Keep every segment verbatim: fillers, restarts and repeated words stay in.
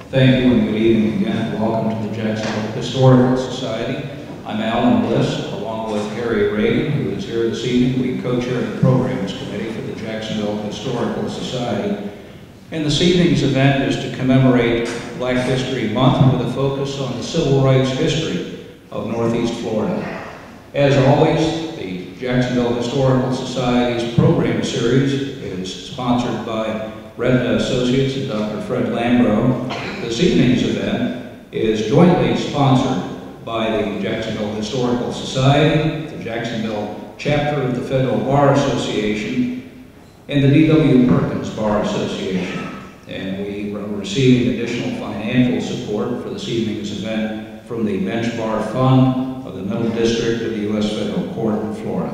Thank you and good evening again. Welcome to the Jacksonville Historical Society. I'm Alan Bliss, along with Harry Reagan, who is here this evening. We co-chair the Programs Committee for the Jacksonville Historical Society. And this evening's event is to commemorate Black History Month with a focus on the civil rights history of Northeast Florida. As always, the Jacksonville Historical Society's program series is sponsored by Redna Associates and Doctor Fred Lambro. This evening's event is jointly sponsored by the Jacksonville Historical Society, the Jacksonville chapter of the Federal Bar Association, and the D W Perkins Bar Association. And we are receiving additional financial support for this evening's event from the Bench Bar Fund of the Middle District of the U S Federal Court in Florida.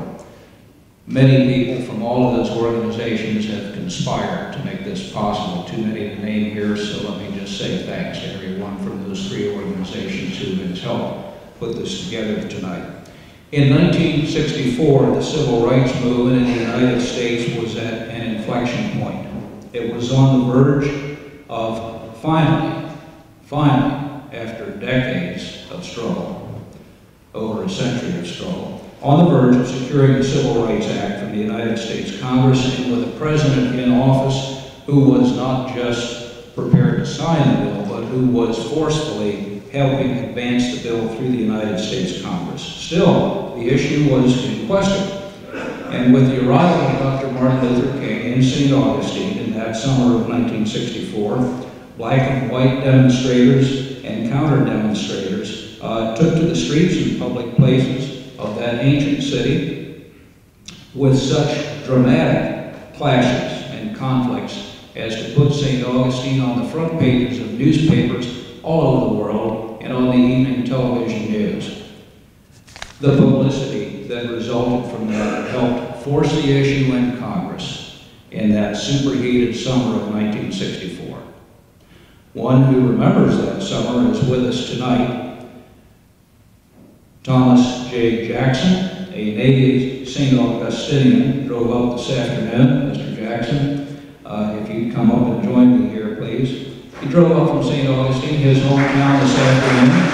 Many people from all of those organizations have conspired to make this possible. Too many to name here, so let me just say thanks to everyone from those three organizations who has helped put this together tonight. In nineteen sixty-four, the civil rights movement in the United States was at an inflection point. It was on the verge of finally, finally, after decades of struggle, over a century of struggle, on the verge of securing the Civil Rights Act from the United States Congress, and with a president in office who was not just prepared to sign the bill, but who was forcefully helping advance the bill through the United States Congress. Still, the issue was in question. And with the arrival of Doctor Martin Luther King in Saint Augustine in that summer of nineteen sixty-four, black and white demonstrators and counter-demonstrators uh, took to the streets and public places of that ancient city with such dramatic clashes and conflicts as to put Saint Augustine on the front pages of newspapers all over the world and on the evening television news. The publicity that resulted from that helped force the issue in Congress in that superheated summer of nineteen sixty-four. One who remembers that summer is with us tonight. Thomas J. Jackson, a native Saint Augustinian, drove up this afternoon. Mister Jackson, uh, if you'd come up and join me here, please. He drove up from Saint Augustine, his hometown, this afternoon.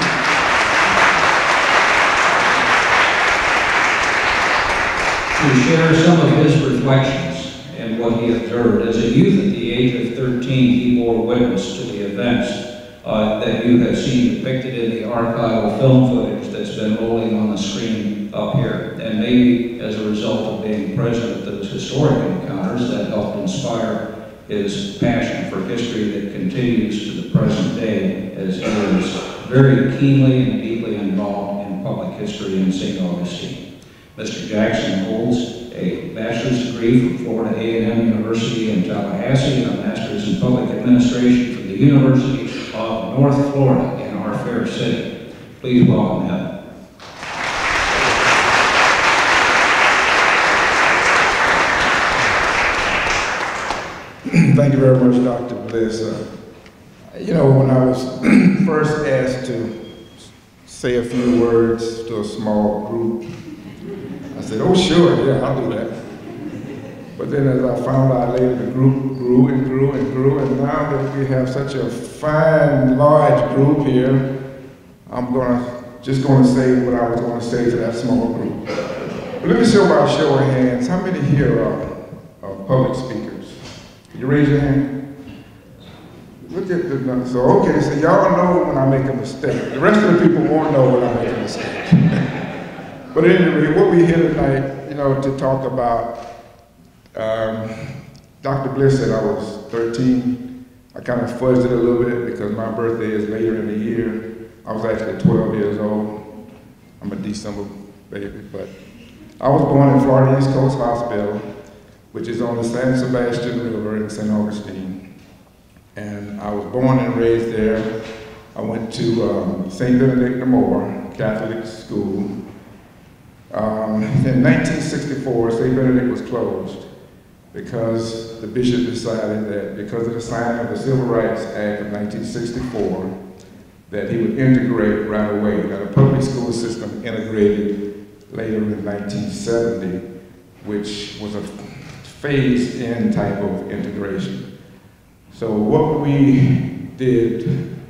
To share some of his reflections and what he observed. As a youth at the age of thirteen, he bore witness to the events uh, that you have seen depicted in the archival film footage that's been rolling on the screen up here. And maybe as a result of being present at those historic encounters, that helped inspire his passion for history that continues to the present day, as he is very keenly and deeply involved in public history in Saint Augustine. Mister Jackson holds a bachelor's degree from Florida A and M University in Tallahassee and a master's in public administration from the University of North Florida in our fair city. Please welcome him. Thank you very much, Doctor Bliss. Uh, you know, when I was first asked to say a few words to a small group, I said, oh sure, yeah, I'll do that. But then as I found out later, the group grew and grew and grew, and now that we have such a fine, large group here, I'm gonna, just gonna say what I was gonna say to that small group. But let me show by a show of hands, how many here are, are public speakers? Can you raise your hand? Look at the numbers. So, okay, so y'all know when I make a mistake. The rest of the people won't know when I make a mistake. But anyway, what we here tonight, you know, to talk about, um, Doctor Bliss said I was thirteen. I kind of fuzzed it a little bit because my birthday is later in the year. I was actually twelve years old. I'm a December baby, but I was born in Florida East Coast Hospital, which is on the San Sebastian River in Saint Augustine. And I was born and raised there. I went to um, Saint Benedict de Moore Catholic School. Um, in nineteen sixty-four, Saint Benedict was closed because the bishop decided that because of the signing of the Civil Rights Act of nineteen sixty-four, that he would integrate right away. That a public school system integrated later in nineteen seventy, which was a phased-in type of integration. So what we did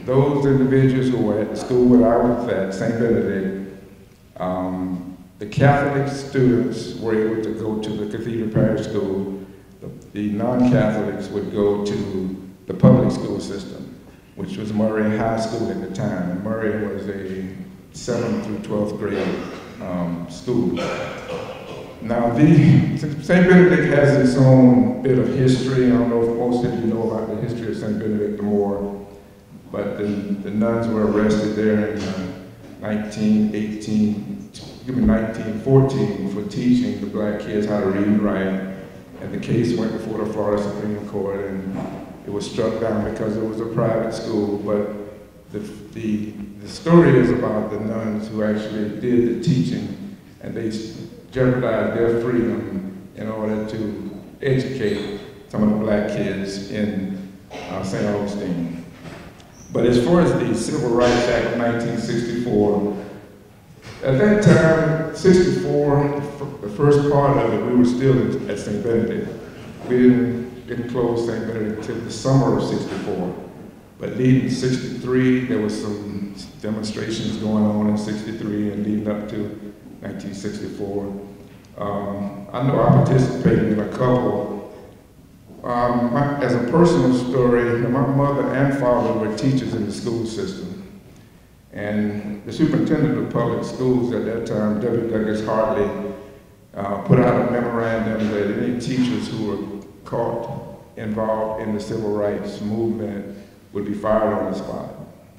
those individuals who were at the school where I was at, Saint Benedict, um, the Catholic students were able to go to the Cathedral Parish School. The, the non-Catholics would go to the public school system, which was Murray High School at the time. And Murray was a seventh through twelfth grade um, school. Now, the Saint Benedict has its own bit of history. I don't know if most of you know about the history of Saint Benedict more, but the, the nuns were arrested there in uh, nineteen eighteen, excuse me, nineteen fourteen for teaching the black kids how to read and write. And the case went before the Florida Supreme Court, and it was struck down because it was a private school. But the, the, the story is about the nuns who actually did the teaching, and they jeopardized their freedom in order to educate some of the black kids in uh, Saint Augustine. But as far as the Civil Rights Act of nineteen sixty-four, at that time, sixty-four, the first part of it, we were still at Saint Benedict. We didn't, didn't close Saint Benedict until the summer of sixty-four. But leading sixty-three, there was some demonstrations going on in sixty-three and leading up to nineteen sixty-four. Um, I know I participated in a couple. Um, my, as a personal story, my mother and father were teachers in the school system. And the superintendent of public schools at that time, W. Douglas Hartley, uh, put out a memorandum that any teachers who were caught involved in the civil rights movement would be fired on the spot.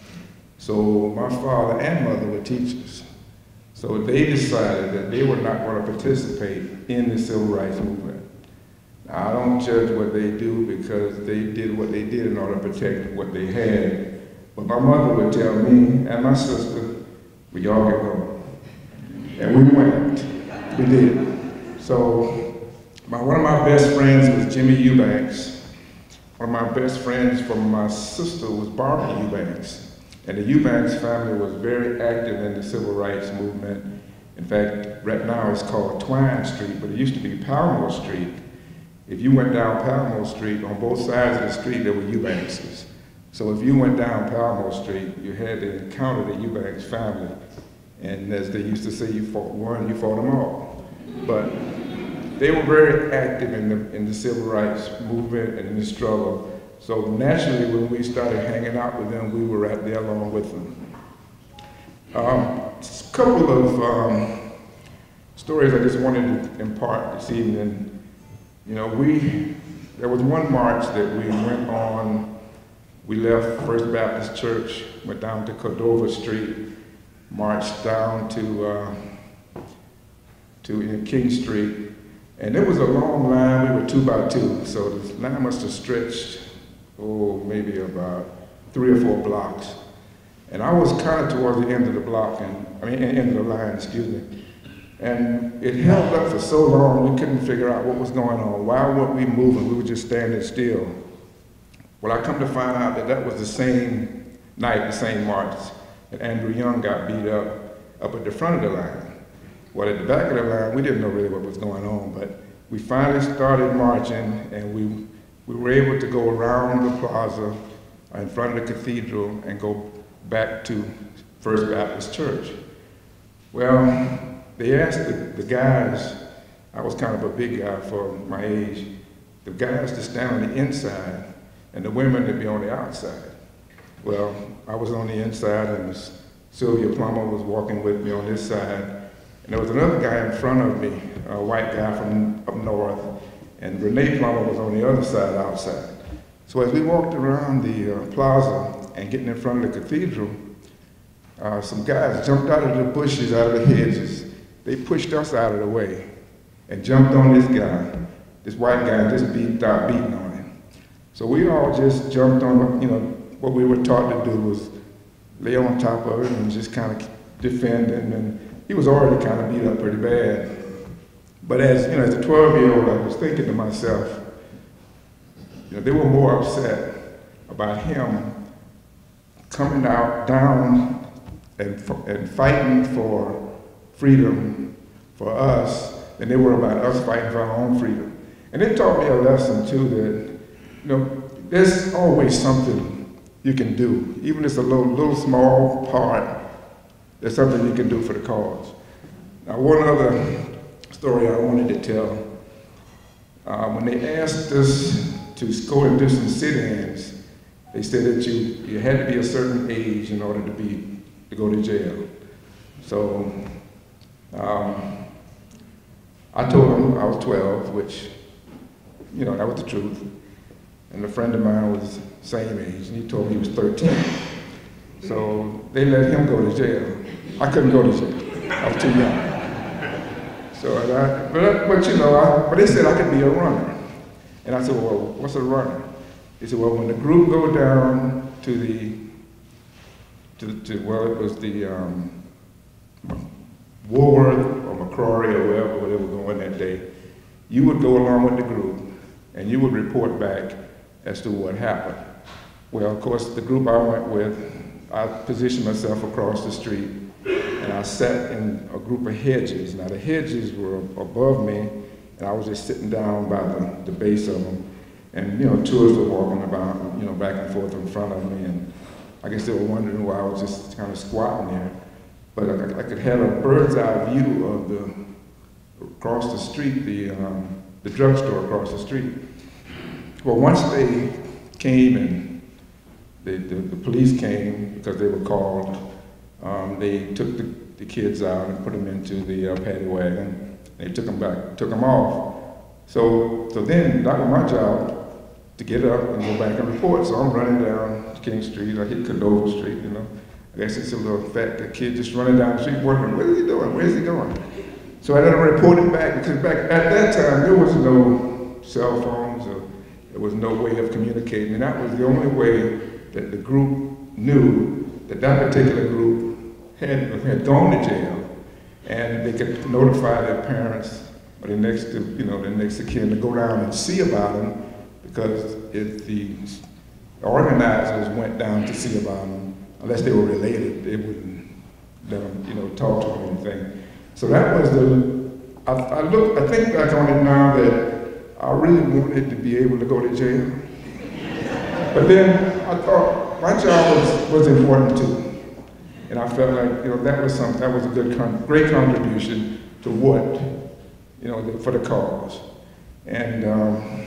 So my father and mother were teachers. So they decided that they were not going to participate in the civil rights movement. Now, I don't judge what they do because they did what they did in order to protect what they had. But my mother would tell me and my sister, we all get going. And we went. We did. So my, one of my best friends was Jimmy Eubanks. One of my best friends from my sister was Barbara Eubanks. And the Eubanks family was very active in the civil rights movement. In fact, right now it's called Twine Street, but it used to be Palmore Street. If you went down Palmore Street, on both sides of the street there were Eubankses. So if you went down Palmore Street, you had to encounter the Eubanks family. And as they used to say, you fought one, you fought them all. But they were very active in the, in the civil rights movement and in the struggle. So naturally, when we started hanging out with them, we were right there along with them. Um, a couple of um, stories I just wanted to impart this evening. You know, we, there was one march that we went on. We left First Baptist Church, went down to Cordova Street, marched down to, uh, to in King Street. And there was a long line, we were two by two, so the line must have stretched oh, maybe about three or four blocks. And I was kind of towards the end of the block, and I mean, end of the line, excuse me. And it held up for so long, we couldn't figure out what was going on. Why weren't we moving? We were just standing still. Well, I come to find out that that was the same night, the same march, that Andrew Young got beat up up at the front of the line. Well, at the back of the line, we didn't know really what was going on, but we finally started marching, and we We were able to go around the plaza in front of the cathedral and go back to First Baptist Church. Well, they asked the, the guys, I was kind of a big guy for my age, the guys to stand on the inside and the women to be on the outside. Well, I was on the inside and Sylvia Plummer was walking with me on this side. And there was another guy in front of me, a white guy from up north. And Renee Plummer was on the other side, outside. So as we walked around the uh, plaza and getting in front of the cathedral, uh, some guys jumped out of the bushes, out of the hedges. They pushed us out of the way and jumped on this guy, this white guy, and just beat, started beating on him. So we all just jumped on, you know, what we were taught to do was lay on top of it and just kind of defend him. And he was already kind of beat up pretty bad. But as, you know, as a twelve-year-old, I was thinking to myself, you know, they were more upset about him coming out down and, and fighting for freedom for us than they were about us fighting for our own freedom. And it taught me a lesson, too, that, you know, there's always something you can do. Even if it's a little, little small part, there's something you can do for the cause. Now, one other story I wanted to tell. Uh, when they asked us to go and do some sit-ins, they said that you, you had to be a certain age in order to be to go to jail. So um, I told them I was twelve, which, you know, that was the truth. And a friend of mine was the same age, and he told me he was thirteen. So they let him go to jail. I couldn't go to jail. I was too young. So, I, but, but you know, I, but they said I could be a runner. And I said, well, what's a runner? They said, well, when the group go down to the, to, to well, it was the um, Woolworth or McCrory or wherever where they were going that day, you would go along with the group and you would report back as to what happened. Well, of course, the group I went with, I positioned myself across the street and I sat in a group of hedges. Now the hedges were above me and I was just sitting down by the, the base of them. And, you know, tourists were walking about, you know, back and forth in front of me, and I guess they were wondering why I was just kind of squatting there. But I, I could have a bird's eye view of the, across the street, the, um, the drugstore across the street. Well, once they came and they, the, the police came, because they were called, um, they took the, the kids out and put them into the uh, paddy wagon. They took them back, took them off. So, so then that was my job, to get up and go back and report. So I'm running down King Street, I hit Cordova Street, you know. I guess it's a little fat the kid just running down the street wondering, what is he doing, where's he going? So I had to report it back, because back at that time there was no cell phones, or there was no way of communicating, and that was the only way that the group knew that that particular group had, had gone to jail, and they could notify their parents or the next, you know, the next of kin to go down and see about them, because if the organizers went down to see about them, unless they were related, they wouldn't let them, you know, talk to them or anything. So that was the, I, I look, I think back on it now that I really wanted to be able to go to jail. But then I thought my job was, was important too. And I felt like, you know, that was some, that was a good, con great contribution to what, you know, the, for the cause. And, um,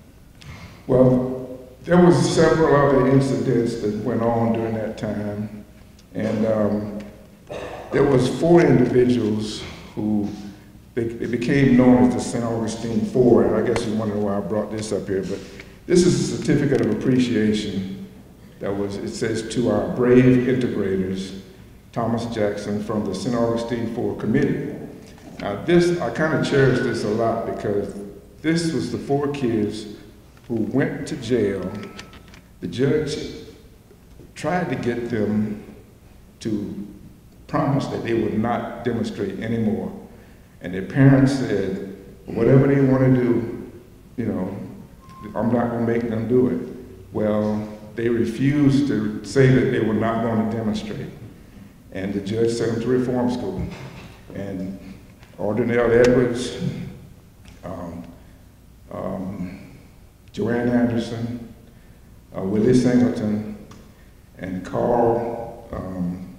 well, there was several other incidents that went on during that time. And um, there was four individuals who, they, they became known as the Saint Augustine Four, and I guess you're wondering why I brought this up here, but this is a certificate of appreciation that was, it says, to our brave integrators, Thomas Jackson from the Saint Augustine Four Committee. Now this, I kind of cherish this a lot because this was the four kids who went to jail. The judge tried to get them to promise that they would not demonstrate anymore. And their parents said, whatever they want to do, you know, I'm not going to make them do it. Well, they refused to say that they were not going to demonstrate. And the judge sent them to reform school. And Ordinelle Edwards, um, um, Joanne Anderson, uh, Willie Singleton, and Carl um,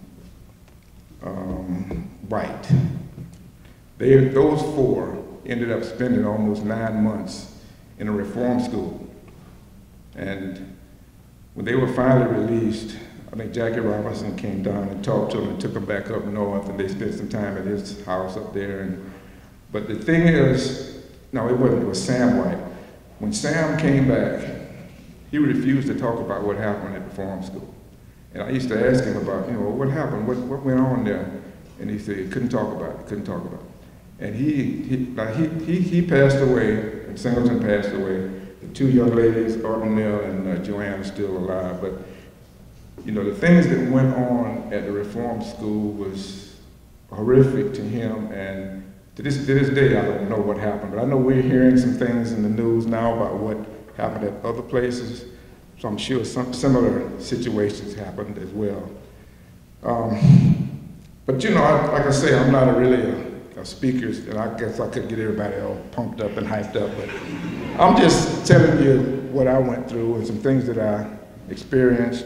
um, White. They, those four ended up spending almost nine months in a reform school. And when they were finally released, I think Jackie Robinson came down and talked to them and took them back up north, and they spent some time at his house up there. And, but the thing is, no, it wasn't, it was Sam White. When Sam came back, he refused to talk about what happened at the farm school. And I used to ask him about, you know, what happened, what, what went on there? And he said he couldn't talk about it, couldn't talk about it. And he, he, like he, he, he passed away, and Singleton passed away. The two young ladies, Ordinelle and uh, Joanne, are still alive. But, you know, the things that went on at the reform school was horrific to him, and to this, to this day, I don't know what happened, but I know we're hearing some things in the news now about what happened at other places, so I'm sure some similar situations happened as well. Um, but you know, I, like I say, I'm not a really a, a speaker, and I guess I could get everybody all pumped up and hyped up, but I'm just telling you what I went through and some things that I experienced.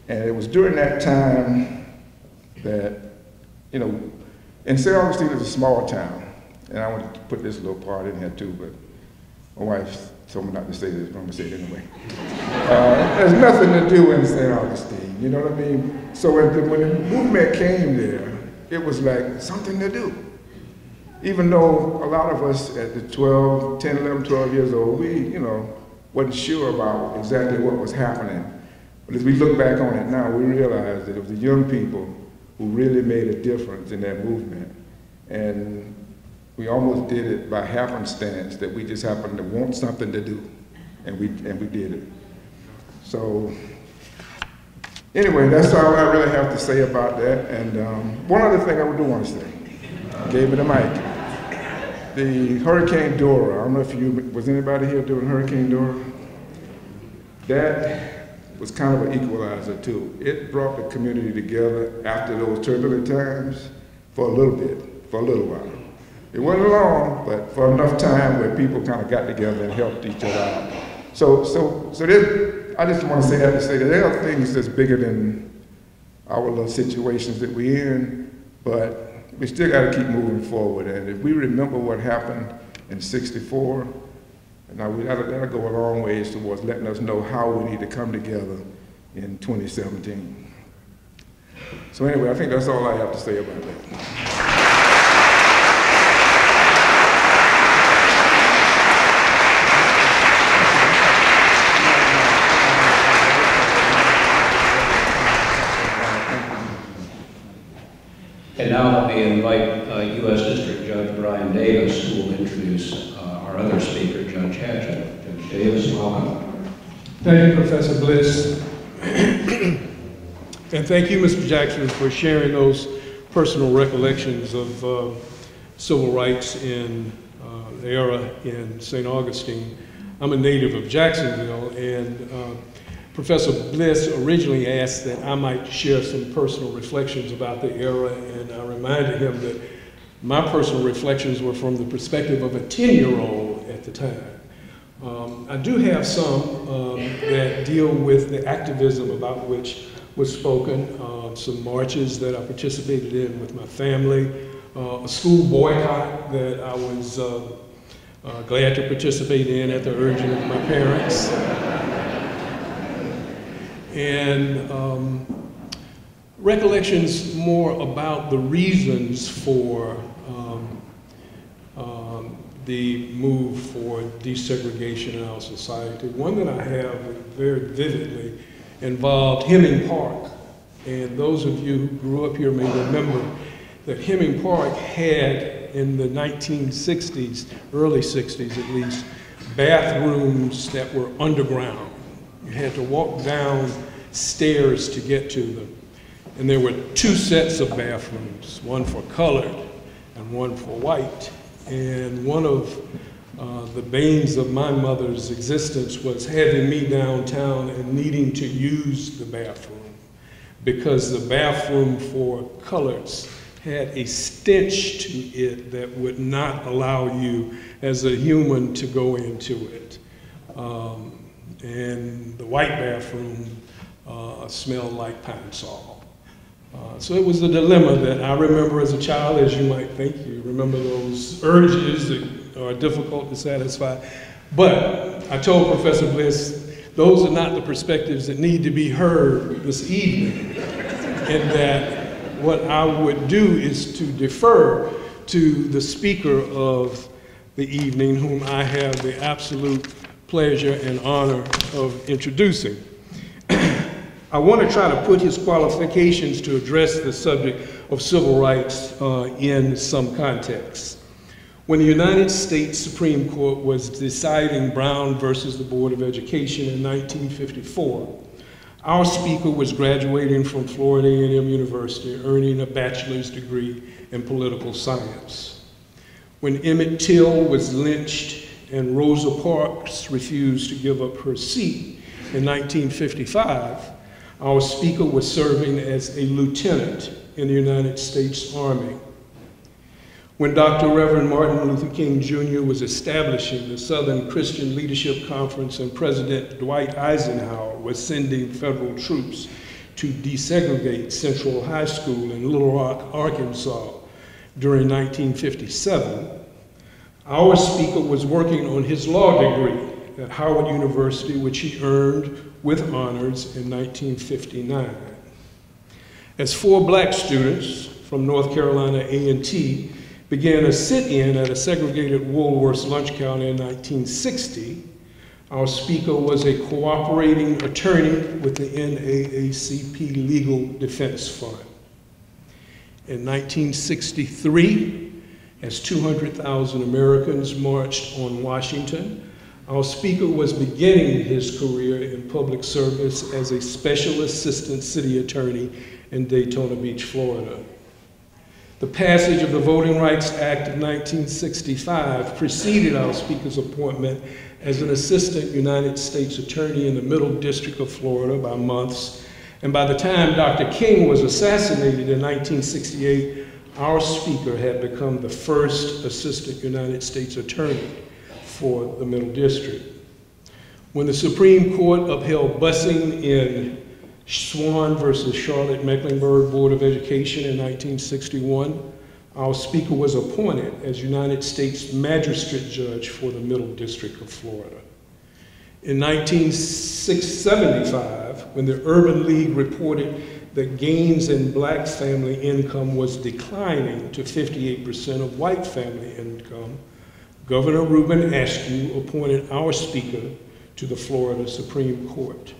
And it was during that time that, you know, and Saint Augustine is a small town. And I want to put this little part in here too, but my wife told me not to say this, but I'm gonna say it anyway. Uh, there's nothing to do in Saint Augustine, you know what I mean? So when the, when the movement came there, it was like something to do. Even though a lot of us at the twelve, ten, eleven, twelve years old, we, you know, wasn't sure about exactly what was happening. But as we look back on it now, we realize that it was the young people who really made a difference in that movement. And we almost did it by happenstance, that we just happened to want something to do, and we, and we did it. So anyway, that's all I really have to say about that. And um, one other thing I do want to say, I gave me the mic. The Hurricane Dora, I don't know if you, was anybody here during Hurricane Dora? That was kind of an equalizer too. It brought the community together after those turbulent times for a little bit, for a little while. It wasn't long, but for enough time where people kind of got together and helped each other out. So, so, so there, I just want to say that to say that there are things that's bigger than our little situations that we're in, but we still got to keep moving forward. And if we remember what happened in sixty-four, now we, that'll, that'll go a long ways towards letting us know how we need to come together in twenty seventeen. So anyway, I think that's all I have to say about that. And now let me invite uh, U S District Judge Brian Davis, who will introduce uh, our other speaker, Judge Hatchett. Judge Davis, welcome. Thank you, Professor Bliss. And thank you, Mister Jackson, for sharing those personal recollections of uh, civil rights in uh, the era in Saint Augustine. I'm a native of Jacksonville, and uh, Professor Bliss originally asked that I might share some personal reflections about the era, and I reminded him that my personal reflections were from the perspective of a ten-year-old at the time. Um, I do have some um, that deal with the activism about which was spoken, uh, some marches that I participated in with my family, uh, a school boycott that I was uh, uh, glad to participate in at the urging of my parents. And um, recollections more about the reasons for um, um, the move for desegregation in our society. One that I have very vividly involved Hemming Park. And those of you who grew up here may remember that Hemming Park had, in the nineteen sixties, early sixties at least, bathrooms that were underground. You had to walk down stairs to get to them. And there were two sets of bathrooms, one for colored and one for white. And one of uh, the banes of my mother's existence was having me downtown and needing to use the bathroom, because the bathroom for coloreds had a stench to it that would not allow you as a human to go into it. Um, and the white bathroom uh, smelled like pine sol. Uh, so it was a dilemma that I remember as a child, as you might think. You remember those urges that are difficult to satisfy. But I told Professor Bliss, those are not the perspectives that need to be heard this evening, and that what I would do is to defer to the speaker of the evening, whom I have the absolute pleasure and honor of introducing. I want to try to put his qualifications to address the subject of civil rights uh, in some context. When the United States Supreme Court was deciding Brown versus the Board of Education in nineteen fifty-four, our speaker was graduating from Florida A and M University, earning a bachelor's degree in political science. When Emmett Till was lynched and Rosa Parks refused to give up her seat in nineteen fifty-five, our speaker was serving as a lieutenant in the United States Army. When Doctor Reverend Martin Luther King Junior was establishing the Southern Christian Leadership Conference and President Dwight Eisenhower was sending federal troops to desegregate Central High School in Little Rock, Arkansas during nineteen fifty-seven, our speaker was working on his law degree at Howard University, which he earned with honors in nineteen fifty-nine. As four black students from North Carolina A and T began a sit-in at a segregated Woolworth's lunch counter in nineteen sixty, our speaker was a cooperating attorney with the N double A C P Legal Defense Fund. In nineteen sixty-three, as two hundred thousand Americans marched on Washington, our speaker was beginning his career in public service as a special assistant city attorney in Daytona Beach, Florida. The passage of the Voting Rights Act of nineteen sixty-five preceded our speaker's appointment as an assistant United States attorney in the Middle District of Florida by months, and by the time Doctor King was assassinated in nineteen sixty-eight, our speaker had become the first assistant United States attorney for the Middle District. When the Supreme Court upheld busing in Swan versus Charlotte Mecklenburg Board of Education in nineteen sixty-one, our speaker was appointed as United States Magistrate Judge for the Middle District of Florida. In nineteen seventy-five, when the Urban League reported that gains in black family income was declining to fifty-eight percent of white family income, Governor Reuben Askew appointed our speaker to the Florida Supreme Court.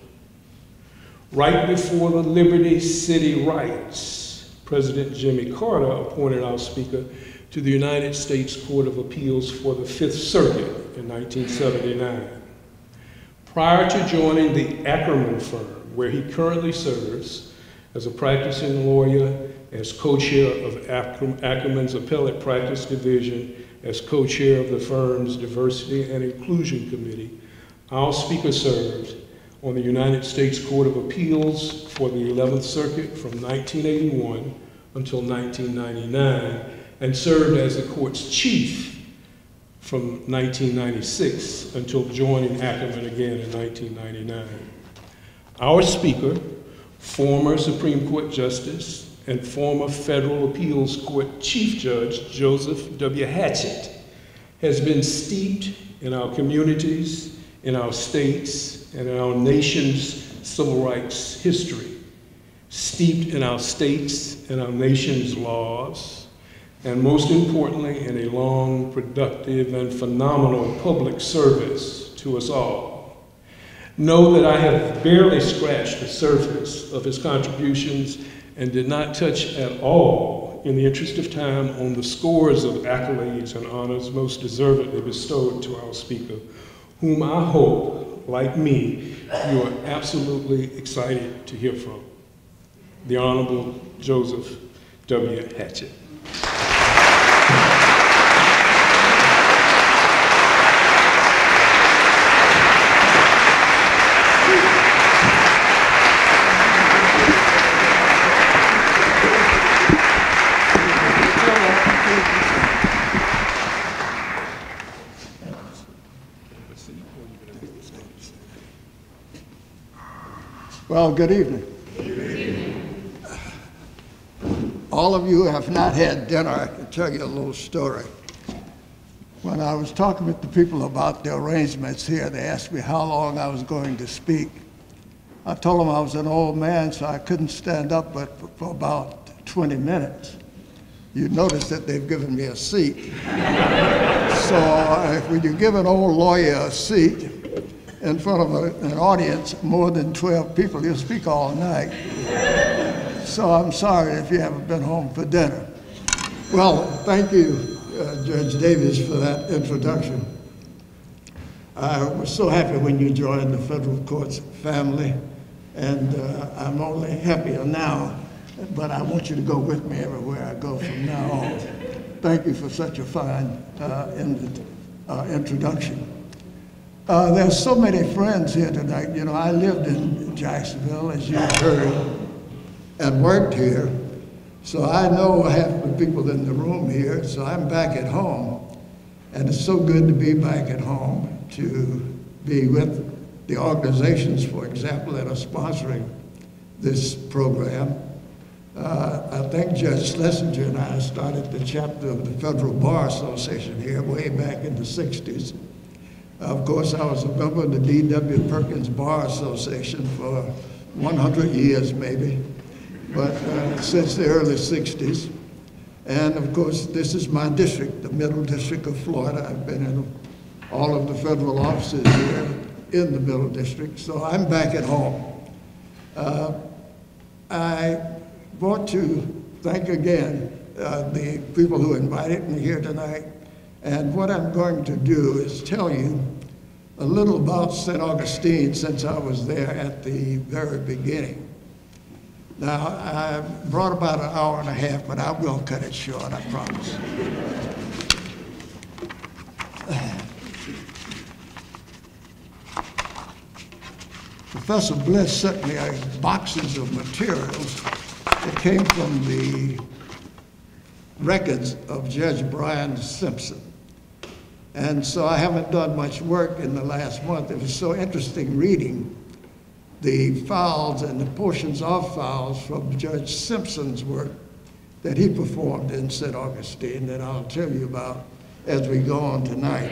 Right before the Liberty City riots, President Jimmy Carter appointed our speaker to the United States Court of Appeals for the Fifth Circuit in nineteen seventy-nine. Prior to joining the Ackerman firm, where he currently serves as a practicing lawyer, as co-chair of Ackerman's Appellate Practice Division, as co-chair of the firm's Diversity and Inclusion Committee, our speaker served on the United States Court of Appeals for the eleventh Circuit from nineteen eighty-one until nineteen ninety-nine, and served as the court's chief from nineteen ninety-six until joining Ackerman again in nineteen ninety-nine. Our speaker, former Supreme Court Justice and former Federal Appeals Court Chief Judge Joseph W. Hatchett, has been steeped in our communities, in our states, and in our nation's civil rights history, steeped in our states and our nation's laws, and most importantly, in a long, productive, and phenomenal public service to us all. Know that I have barely scratched the surface of his contributions and did not touch at all, in the interest of time, on the scores of accolades and honors most deservedly bestowed to our speaker, whom I hope, like me, you are absolutely excited to hear from. The Honorable Joseph W. Hatchett. Well, good evening. Good evening. All of you have not had dinner. I can tell you a little story. When I was talking with the people about the arrangements here, they asked me how long I was going to speak. I told them I was an old man, so I couldn't stand up but for about twenty minutes. You notice that they've given me a seat. So uh, if when you give an old lawyer a seat in front of a, an audience, more than twelve people, you'll speak all night. So I'm sorry if you haven't been home for dinner. Well, thank you, uh, Judge Davis, for that introduction. I was so happy when you joined the federal courts family, and uh, I'm only happier now, but I want you to go with me everywhere I go from now on. Thank you for such a fine uh, in, uh, introduction. Uh, there's so many friends here tonight. You know, I lived in Jacksonville, as you heard, and worked here. So I know half the people in the room here, so I'm back at home. And it's so good to be back at home, to be with the organizations, for example, that are sponsoring this program. Uh, I think Judge Schlesinger and I started the chapter of the Federal Bar Association here way back in the sixties. Of course, I was a member of the D W Perkins Bar Association for one hundred years maybe, but uh, since the early sixties. And of course, this is my district, the Middle District of Florida. I've been in all of the federal offices here in the Middle District, so I'm back at home. Uh, I want to thank again uh, the people who invited me here tonight. And what I'm going to do is tell you a little about Saint Augustine since I was there at the very beginning. Now, I brought about an hour and a half, but I will cut it short, I promise. Professor Bliss sent me a boxes of materials that came from the records of Judge Brian Simpson. And so I haven't done much work in the last month. It was so interesting reading the files and the portions of files from Judge Simpson's work that he performed in Saint Augustine that I'll tell you about as we go on tonight.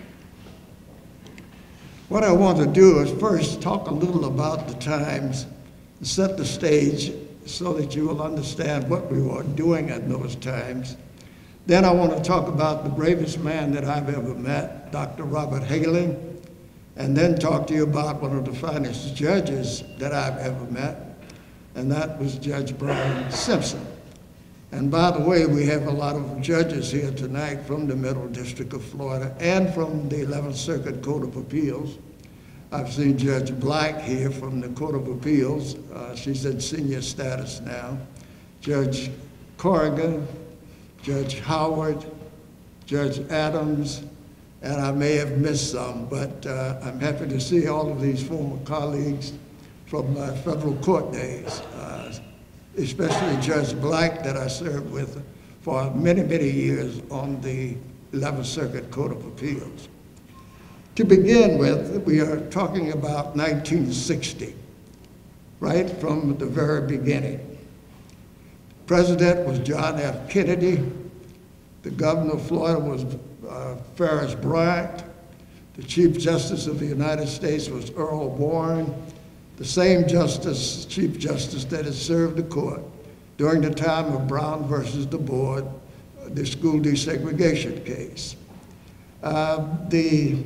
What I want to do is first talk a little about the times, set the stage so that you will understand what we were doing at those times. Then I want to talk about the bravest man that I've ever met, Doctor Robert Haling, and then talk to you about one of the finest judges that I've ever met, and that was Judge Brian Simpson. And by the way, we have a lot of judges here tonight from the Middle District of Florida and from the eleventh Circuit Court of Appeals. I've seen Judge Black here from the Court of Appeals. Uh, she's in senior status now. Judge Corrigan, Judge Howard, Judge Adams, and I may have missed some, but uh, I'm happy to see all of these former colleagues from my federal court days, uh, especially Judge Black that I served with for many, many years on the eleventh Circuit Court of Appeals. To begin with, we are talking about nineteen sixty, right from the very beginning. President was John F. Kennedy. The governor of Florida was uh, Ferris Bryant. The Chief Justice of the United States was Earl Warren, the same Justice, Chief Justice that had served the court during the time of Brown versus the Board, the school desegregation case. Uh, the,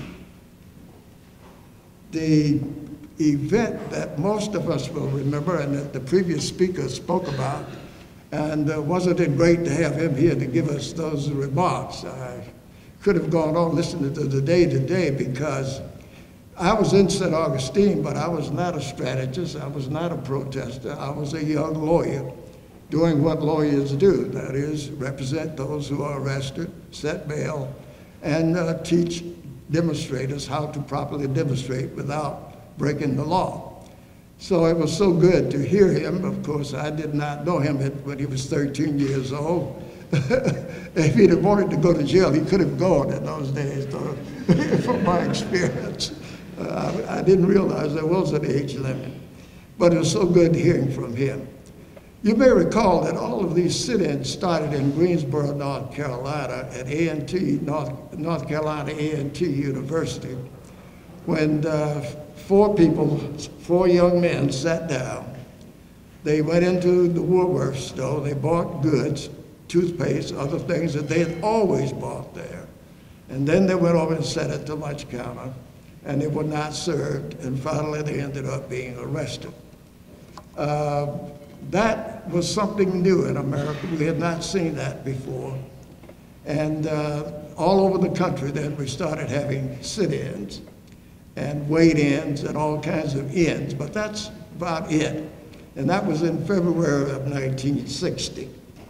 the event that most of us will remember and that the previous speaker spoke about, and uh, wasn't it great to have him here to give us those remarks? I could have gone on listening to the day to day because I was in Saint Augustine, but I was not a strategist, I was not a protester, I was a young lawyer doing what lawyers do, that is, represent those who are arrested, set bail, and uh, teach demonstrators how to properly demonstrate without breaking the law. So it was so good to hear him. Of course, I did not know him when he was thirteen years old. If he'd have wanted to go to jail, he could have gone in those days, though, from my experience. Uh, I didn't realize there was an age limit, but it was so good hearing from him. You may recall that all of these sit-ins started in Greensboro, North Carolina, at A and T, North, North Carolina A and T University, when uh, four people, four young men sat down. They went into the Woolworth store, they bought goods, toothpaste, other things that they had always bought there. And then they went over and sat at the lunch counter, and they were not served, and finally they ended up being arrested. Uh, that was something new in America. We had not seen that before. And uh, all over the country then we started having sit-ins and wait-ins and all kinds of ins, but that's about it. And that was in February of nineteen sixty.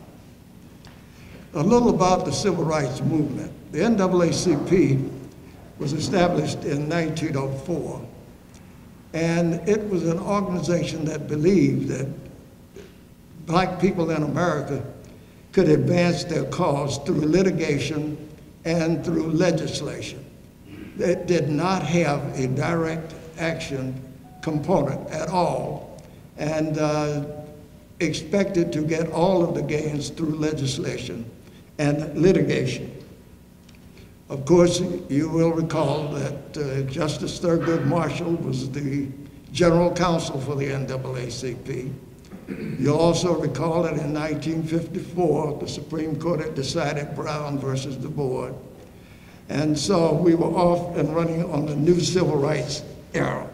A little about the civil rights movement. The N double A C P was established in nineteen oh four, and it was an organization that believed that black people in America could advance their cause through litigation and through legislation. It did not have a direct action component at all, and uh, expected to get all of the gains through legislation and litigation. Of course, you will recall that uh, Justice Thurgood Marshall was the general counsel for the N double A C P. You'll also recall that in nineteen fifty-four, the Supreme Court had decided Brown versus the board. And so we were off and running on the new civil rights era.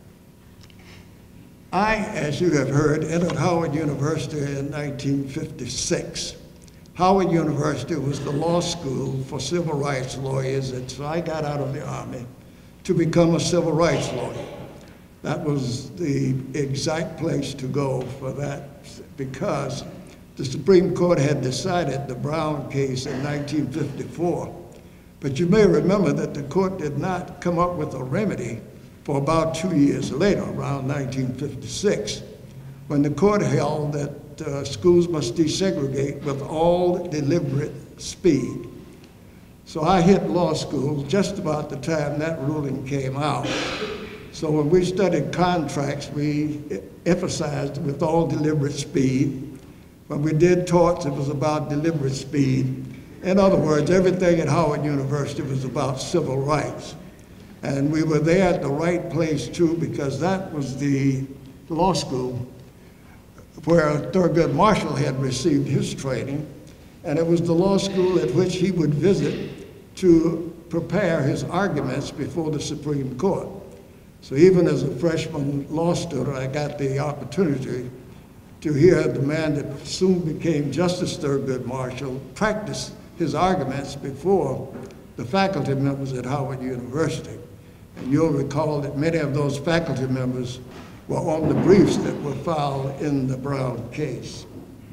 I, as you have heard, entered Howard University in nineteen fifty-six. Howard University was the law school for civil rights lawyers, and so I got out of the Army to become a civil rights lawyer. That was the exact place to go for that, because the Supreme Court had decided the Brown case in nineteen fifty-four. But you may remember that the court did not come up with a remedy for about two years later, around nineteen fifty-six, when the court held that uh, schools must desegregate with all deliberate speed. So I hit law school just about the time that ruling came out. So when we studied contracts, we emphasized with all deliberate speed. When we did torts, it was about deliberate speed. In other words, everything at Howard University was about civil rights. And we were there at the right place too, because that was the law school where Thurgood Marshall had received his training. And it was the law school at which he would visit to prepare his arguments before the Supreme Court. So even as a freshman law student, I got the opportunity to hear the man that soon became Justice Thurgood Marshall practice his arguments before the faculty members at Howard University. And you'll recall that many of those faculty members were on the briefs that were filed in the Brown case.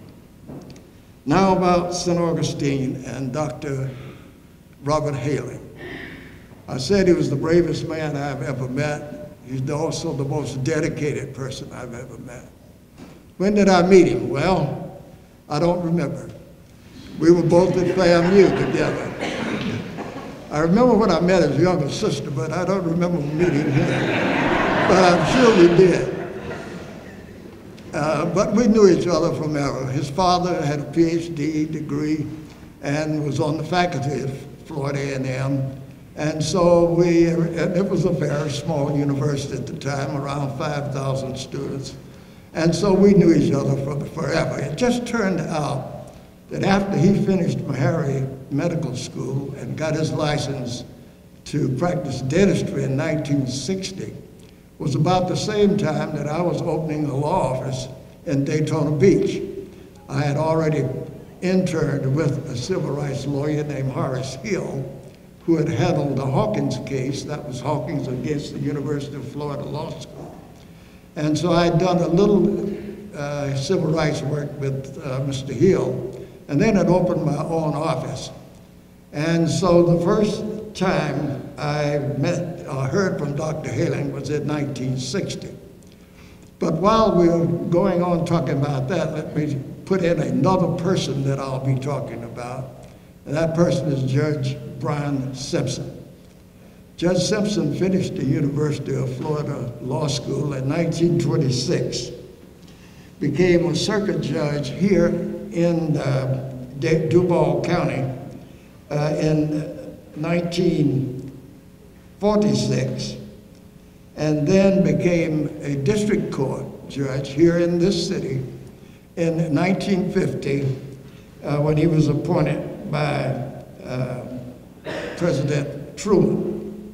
Now about Saint Augustine and Doctor Robert Hailing. I said he was the bravest man I've ever met. He's also the most dedicated person I've ever met. When did I meet him? Well, I don't remember. We were both at FAMU together. I remember when I met his younger sister, but I don't remember meeting him. But I'm sure we did. Uh, but we knew each other from ever. His father had a P H D degree and was on the faculty at Florida A and M. And so we, and it was a very small university at the time, around five thousand students. And so we knew each other for forever. It just turned out that after he finished Meharry Medical School and got his license to practice dentistry in nineteen sixty, was about the same time that I was opening a law office in Daytona Beach. I had already interned with a civil rights lawyer named Horace Hill, who had handled the Hawkins case. That was Hawkins against the University of Florida Law School. And so I had done a little uh, civil rights work with uh, Mister Hill, and then had opened my own office. And so the first time I met or heard from Doctor Hailing was in nineteen sixty. But while we were going on talking about that, let me put in another person that I'll be talking about. And that person is Judge Brian Simpson. Judge Simpson finished the University of Florida Law School in nineteen twenty-six, became a circuit judge here in uh, Duval County uh, in nineteen forty-six, and then became a district court judge here in this city in nineteen fifty uh, when he was appointed by uh, President Truman.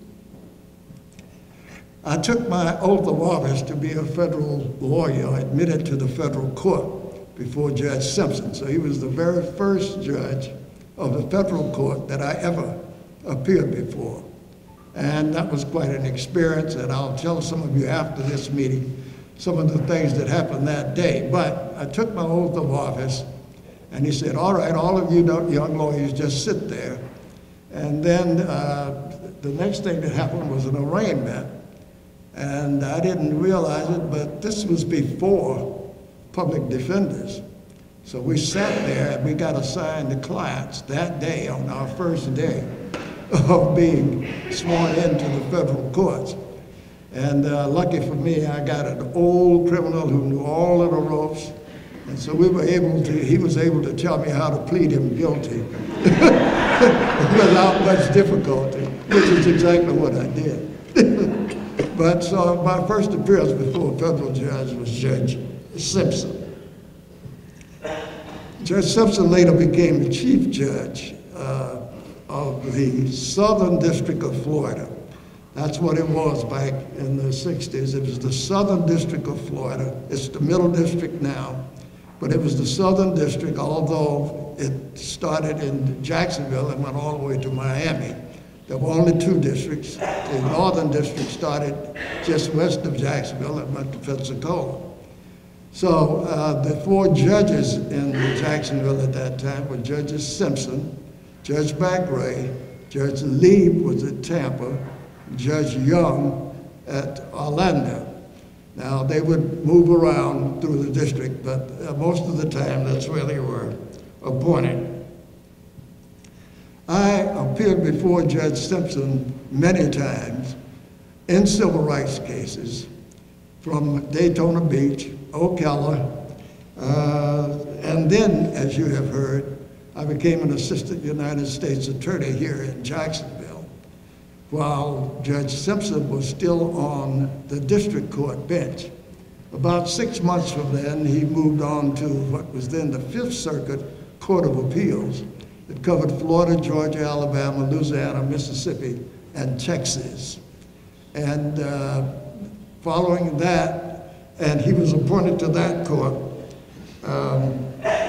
I took my oath of office to be a federal lawyer, admitted to the federal court before Judge Simpson. So he was the very first judge of the federal court that I ever appeared before. And that was quite an experience, and I'll tell some of you after this meeting some of the things that happened that day. But I took my oath of office, and he said, all right, all of you young lawyers just sit there. And then uh, the next thing that happened was an arraignment. And I didn't realize it, but this was before public defenders. So we sat there and we got assigned the clients that day on our first day of being sworn into the federal courts. And uh, lucky for me, I got an old criminal who knew all of the ropes. And so we were able to, he was able to tell me how to plead him guilty without much difficulty, which is exactly what I did. But so my first appearance before a federal judge was Judge Simpson. Judge Simpson later became the chief judge uh, of the Southern District of Florida. That's what it was back in the sixties. It was the Southern District of Florida. It's the Middle District now, but it was the Southern District, although it started in Jacksonville and went all the way to Miami. There were only two districts. The Northern District started just west of Jacksonville and went to Pensacola. So uh, the four judges in Jacksonville at that time were Judges Simpson, Judge McRae, Judge Lieb was at Tampa, Judge Young at Orlando. Now, they would move around through the district, but uh, most of the time, that's where they were appointed. I appeared before Judge Simpson many times in civil rights cases from Daytona Beach, Ocala, uh, and then, as you have heard, I became an assistant United States attorney here in Jacksonville, while Judge Simpson was still on the district court bench. About six months from then, he moved on to what was then the Fifth Circuit Court of Appeals. It covered Florida, Georgia, Alabama, Louisiana, Mississippi, and Texas. And uh, following that, and he was appointed to that court um,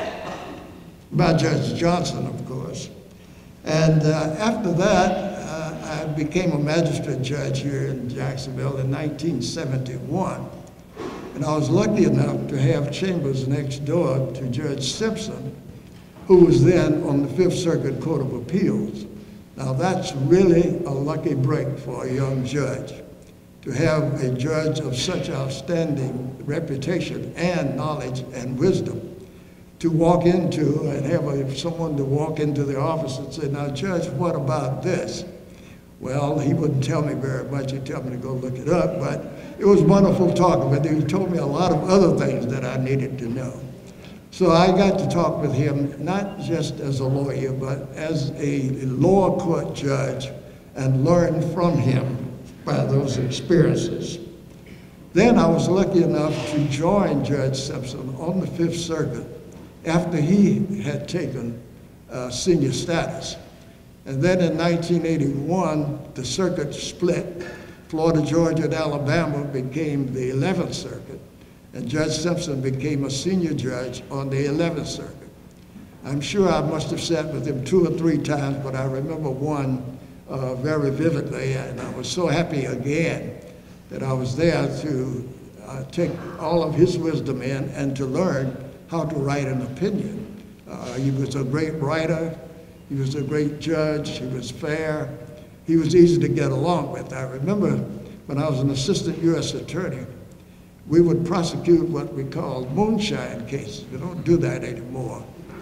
by Judge Johnson, of course. And uh, after that, uh, I became a magistrate judge here in Jacksonville in nineteen seventy-one. And I was lucky enough to have chambers next door to Judge Simpson, who was then on the Fifth Circuit Court of Appeals. Now that's really a lucky break for a young judge, to have a judge of such outstanding reputation and knowledge and wisdom to walk into and have a, someone to walk into the office and say, now Judge, what about this? Well, he wouldn't tell me very much. He'd tell me to go look it up, but it was wonderful talking with him. He told me a lot of other things that I needed to know. So I got to talk with him, not just as a lawyer, but as a lower court judge, and learn from him by those experiences. Then I was lucky enough to join Judge Simpson on the Fifth Circuit after he had taken uh, senior status. And then in nineteen eighty-one, the circuit split. Florida, Georgia, and Alabama became the eleventh Circuit, and Judge Simpson became a senior judge on the eleventh Circuit. I'm sure I must have sat with him two or three times, but I remember one uh, very vividly, and I was so happy again that I was there to uh, take all of his wisdom in and to learn how to write an opinion. Uh, he was a great writer, he was a great judge, he was fair, he was easy to get along with. I remember when I was an assistant U S attorney, we would prosecute what we called moonshine cases. We don't do that anymore.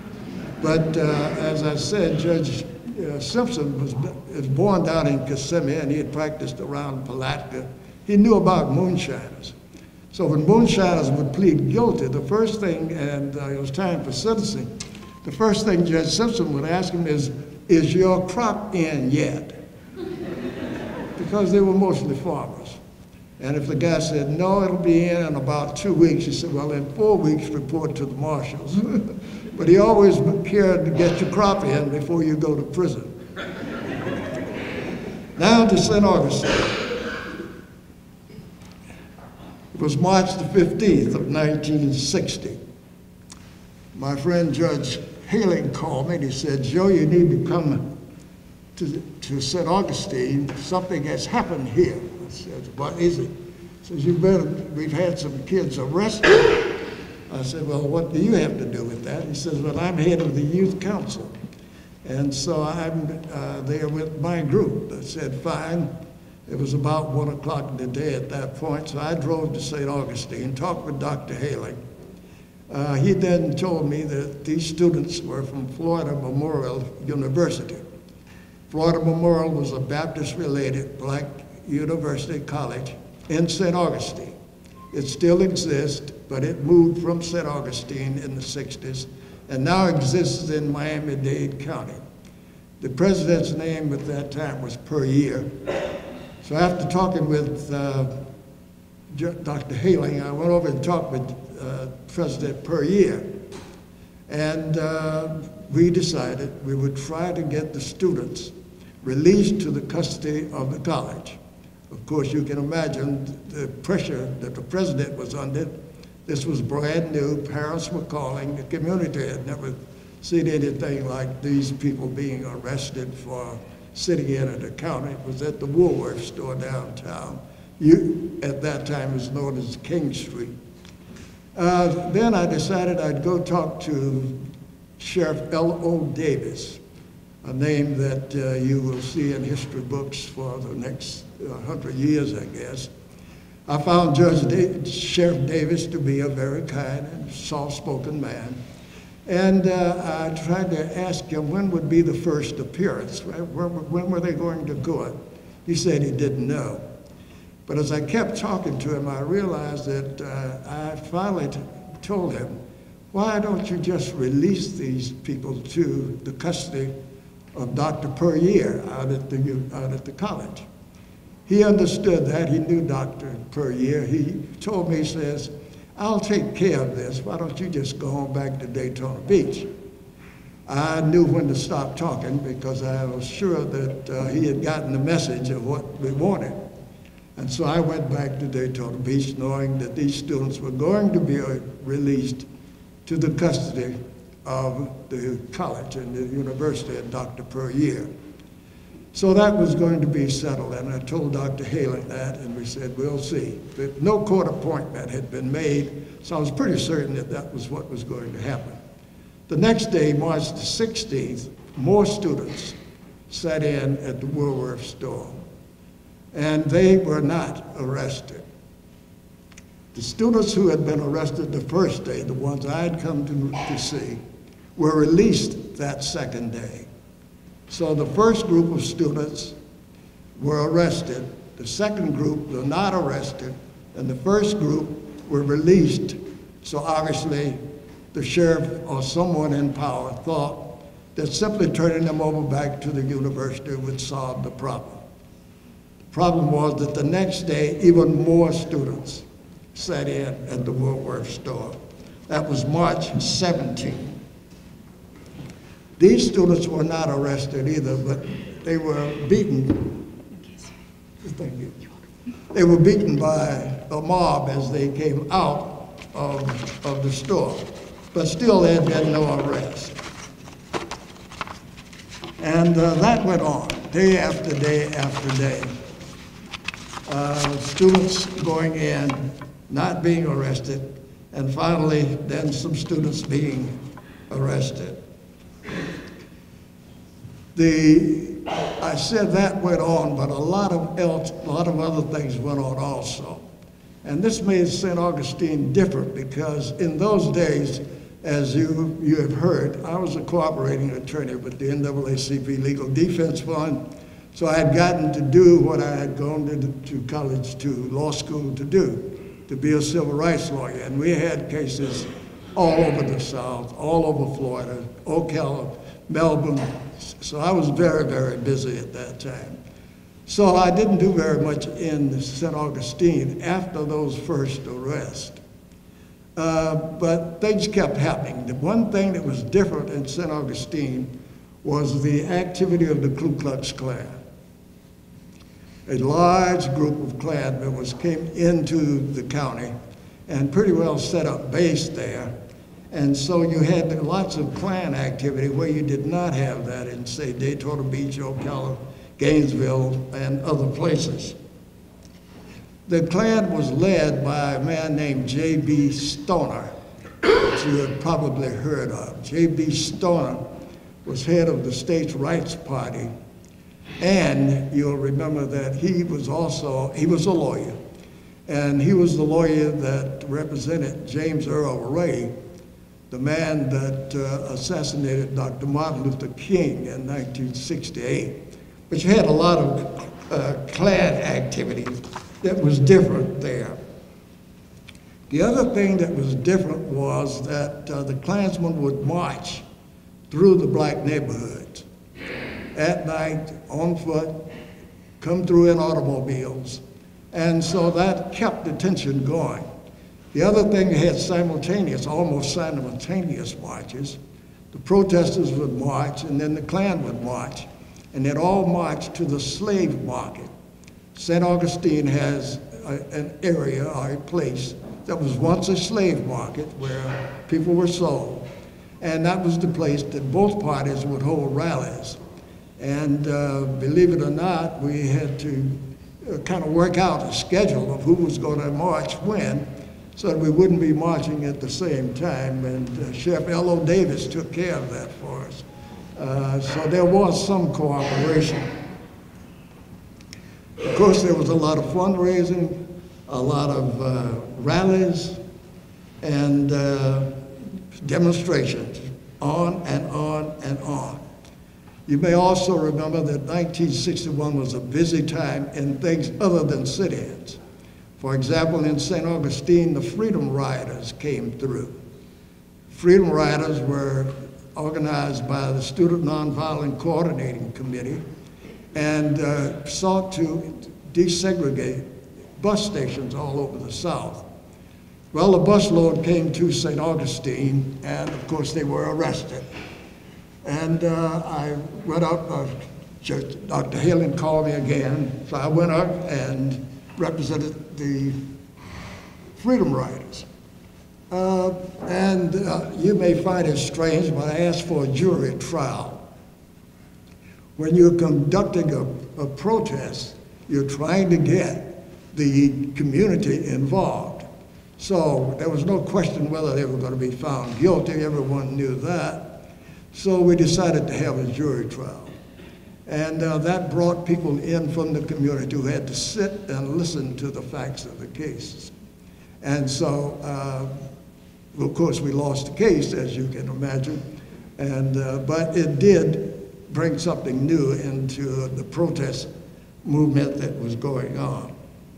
But uh, as I said, Judge uh, Simpson was, was born down in Kissimmee, and he had practiced around Palatka. He knew about moonshiners. So when moonshiners would plead guilty, the first thing, and uh, it was time for sentencing, the first thing Judge Simpson would ask him is, is your crop in yet? Because they were mostly farmers. And if the guy said, no, it'll be in in about two weeks, he said, well, in four weeks, report to the marshals. But he always cared to get your crop in before you go to prison. Now to Saint Augustine. It was March the fifteenth of nineteen sixty. My friend Judge Haling called me and he said, Joe, you need to come to, to Saint Augustine. Something has happened here. I said, what is it? He says, you better, we've had some kids arrested. I said, well, what do you have to do with that? He says, well, I'm head of the youth council. And so I'm uh, there with my group. I said, fine. It was about one o'clock in the day at that point, so I drove to Saint Augustine, talked with Doctor Haling. Uh, he then told me that these students were from Florida Memorial University. Florida Memorial was a Baptist-related black university college, in Saint Augustine. It still exists, but it moved from Saint Augustine in the sixties and now exists in Miami-Dade County. The president's name at that time was Perrier. So after talking with uh, Doctor Haling, I went over and talked with uh, President Perrier. And uh, we decided we would try to get the students released to the custody of the college. Of course, you can imagine the pressure that the president was under. This was brand new. Parents were calling. The community had never seen anything like these people being arrested for sitting in at a counter. It was at the Woolworth store downtown. You, at that time, it was known as King Street. Uh, then I decided I'd go talk to Sheriff L O Davis, a name that uh, you will see in history books for the next uh, hundred years, I guess. I found Judge da Sheriff Davis to be a very kind and soft-spoken man. And uh, I tried to ask him when would be the first appearance, right? when, when were they going to court? He said he didn't know. But as I kept talking to him, I realized that uh, I finally told him, why don't you just release these people to the custody of Doctor Perrier out at the, out at the college? He understood that. He knew Doctor Perrier. He told me, he says, I'll take care of this. Why don't you just go on back to Daytona Beach? I knew when to stop talking because I was sure that uh, he had gotten the message of what we wanted. And so I went back to Daytona Beach knowing that these students were going to be released to the custody of the college and the university and Doctor Perrier. So that was going to be settled, and I told Doctor Haling that, and we said, we'll see. But no court appointment had been made, so I was pretty certain that that was what was going to happen. The next day, March the sixteenth, more students sat in at the Woolworth store, and they were not arrested. The students who had been arrested the first day, the ones I had come to, to see, were released that second day. So the first group of students were arrested, the second group were not arrested, and the first group were released. So obviously the sheriff or someone in power thought that simply turning them over back to the university would solve the problem. The problem was that the next day, even more students sat in at the Woolworth store. That was March seventeenth. These students were not arrested either, but they were beaten. Thank you. They were beaten by a mob as they came out of, of the store. But still, there had been no arrest. And uh, that went on, day after day after day. Uh, students going in, not being arrested, and finally, then some students being arrested. The, I said that went on, but a lot of else, a lot of other things went on also. And this made Saint Augustine different because in those days, as you, you have heard, I was a cooperating attorney with the N double A C P Legal Defense Fund, so I had gotten to do what I had gone to, to college, to law school to do, to be a civil rights lawyer. And we had cases all over the South, all over Florida, Ocala, Melbourne. So I was very, very busy at that time. So I didn't do very much in Saint Augustine after those first arrests. Uh, but things kept happening. The one thing that was different in Saint Augustine was the activity of the Ku Klux Klan. A large group of Klan members came into the county and pretty well set up base there. And so you had lots of Klan activity where you did not have that in, say, Daytona Beach, Ocala, Gainesville, and other places. The Klan was led by a man named J B Stoner, which you have probably heard of. J B Stoner was head of the States' Rights Party, and you'll remember that he was also, he was a lawyer, and he was the lawyer that represented James Earl Ray, the man that uh, assassinated Doctor Martin Luther King in nineteen sixty-eight. But you had a lot of uh, Klan activity that was different there. The other thing that was different was that uh, the Klansmen would march through the black neighborhoods at night, on foot, come through in automobiles. And so that kept the tension going. The other thing, they had simultaneous, almost simultaneous marches. The protesters would march, and then the Klan would march, and they'd all march to the slave market. Saint Augustine has a, an area or a place that was once a slave market where people were sold, and that was the place that both parties would hold rallies. And uh, believe it or not, we had to uh, kind of work out a schedule of who was going to march when, so that we wouldn't be marching at the same time, and uh, Sheriff L O Davis took care of that for us. Uh, so there was some cooperation. Of course, there was a lot of fundraising, a lot of uh, rallies, and uh, demonstrations, on and on and on. You may also remember that nineteen sixty-one was a busy time in things other than sit-ins. For example, in Saint Augustine, the Freedom Riders came through. Freedom Riders were organized by the Student Nonviolent Coordinating Committee and uh, sought to desegregate bus stations all over the South. Well, a busload came to Saint Augustine, and of course they were arrested. And uh, I went up, uh, just, Doctor Halen called me again, so I went up and represented the Freedom Riders. Uh, and uh, you may find it strange, but I asked for a jury trial. When you're conducting a, a protest, you're trying to get the community involved. So there was no question whether they were going to be found guilty. Everyone knew that. So we decided to have a jury trial. And uh, that brought people in from the community who had to sit and listen to the facts of the cases. And so, uh, of course, we lost the case, as you can imagine. And, uh, but it did bring something new into the protest movement that was going on.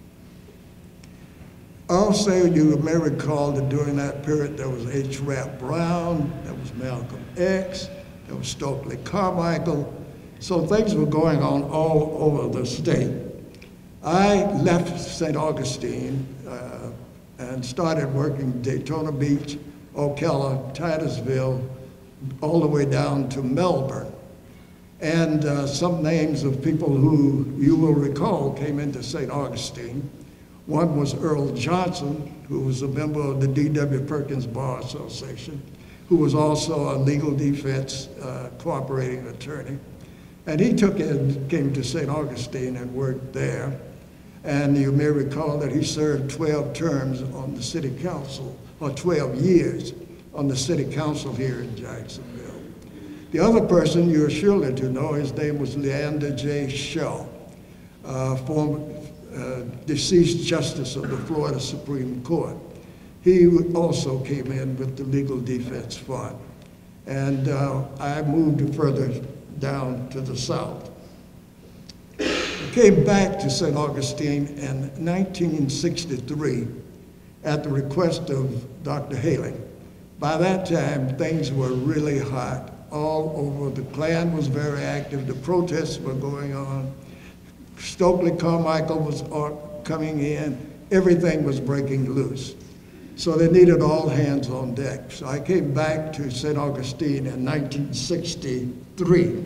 Also, you may recall that during that period there was H. Rap Brown, there was Malcolm X, there was Stokely Carmichael. So things were going on all over the state. I left Saint Augustine uh, and started working Daytona Beach, Ocala, Titusville, all the way down to Melbourne. And uh, some names of people who you will recall came into Saint Augustine. One was Earl Johnson, who was a member of the D W Perkins Bar Association, who was also a legal defense uh, cooperating attorney. And he took it, came to Saint Augustine and worked there. And you may recall that he served twelve terms on the city council, or twelve years on the city council here in Jacksonville. The other person you're surely to know, his name was Leander J. Shaw, uh, former uh, deceased justice of the Florida Supreme Court. He also came in with the Legal Defense Fund. And uh, I moved further down to the south. I came back to Saint Augustine in nineteen sixty-three at the request of Doctor Halen. By that time, things were really hot all over. The Klan was very active, the protests were going on. Stokely Carmichael was coming in, everything was breaking loose. So they needed all hands on deck. So I came back to Saint Augustine in nineteen sixty-three.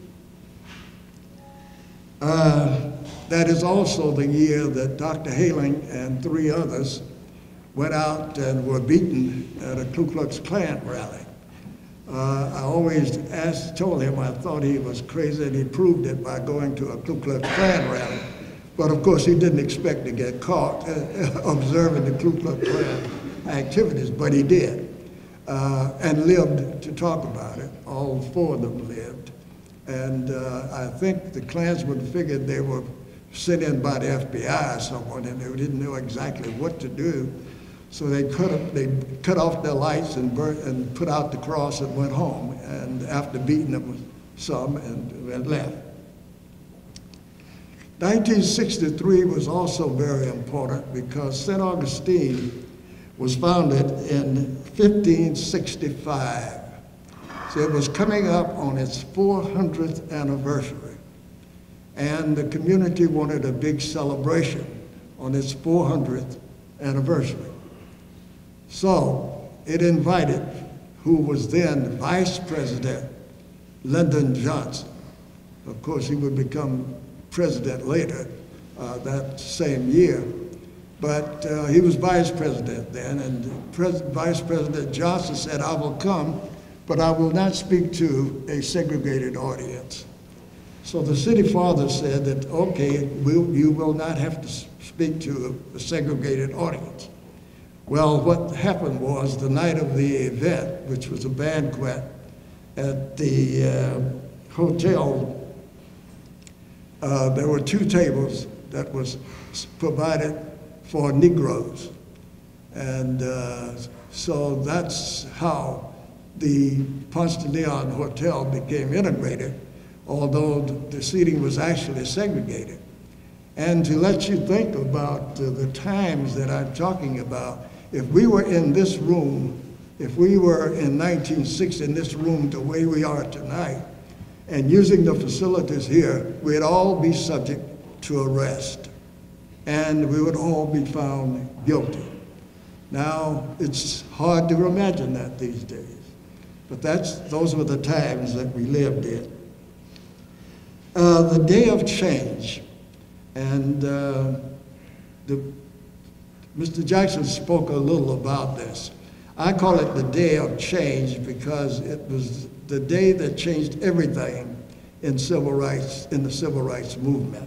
Uh, that is also the year that Doctor Halen and three others went out and were beaten at a Ku Klux Klan rally. Uh, I always asked, told him I thought he was crazy, and he proved it by going to a Ku Klux Klan rally. But of course, he didn't expect to get caught uh, observing the Ku Klux Klan activities, but he did, uh, and lived to talk about it. All four of them lived. And uh, I think the Klansmen figured they were sent in by the F B I or someone, and they didn't know exactly what to do. So they cut, they cut off their lights and, burnt, and put out the cross and went home, and after beating them some and, and left. nineteen sixty-three was also very important because Saint Augustine was founded in fifteen sixty-five. So it was coming up on its four hundredth anniversary. And the community wanted a big celebration on its four hundredth anniversary. So it invited, who was then Vice President, Lyndon Johnson. Of course, he would become president later uh, that same year. But uh, he was vice president then, and Pres Vice President Johnson said, I will come, but I will not speak to a segregated audience. So the city father said that, okay, we'll, you will not have to speak to a, a segregated audience. Well, what happened was the night of the event, which was a banquet at the uh, hotel, uh, there were two tables that was provided for Negroes. And uh, so that's how the Ponce de Leon Hotel became integrated, although the seating was actually segregated. And to let you think about uh, the times that I'm talking about, if we were in this room, if we were in nineteen sixty in this room the way we are tonight, and using the facilities here, we'd all be subject to arrest, and we would all be found guilty. Now, it's hard to imagine that these days, but that's, those were the times that we lived in. Uh, the day of change, and uh, the, Mister Jackson spoke a little about this. I call it the day of change because it was the day that changed everything in civil rights, in the civil rights movement.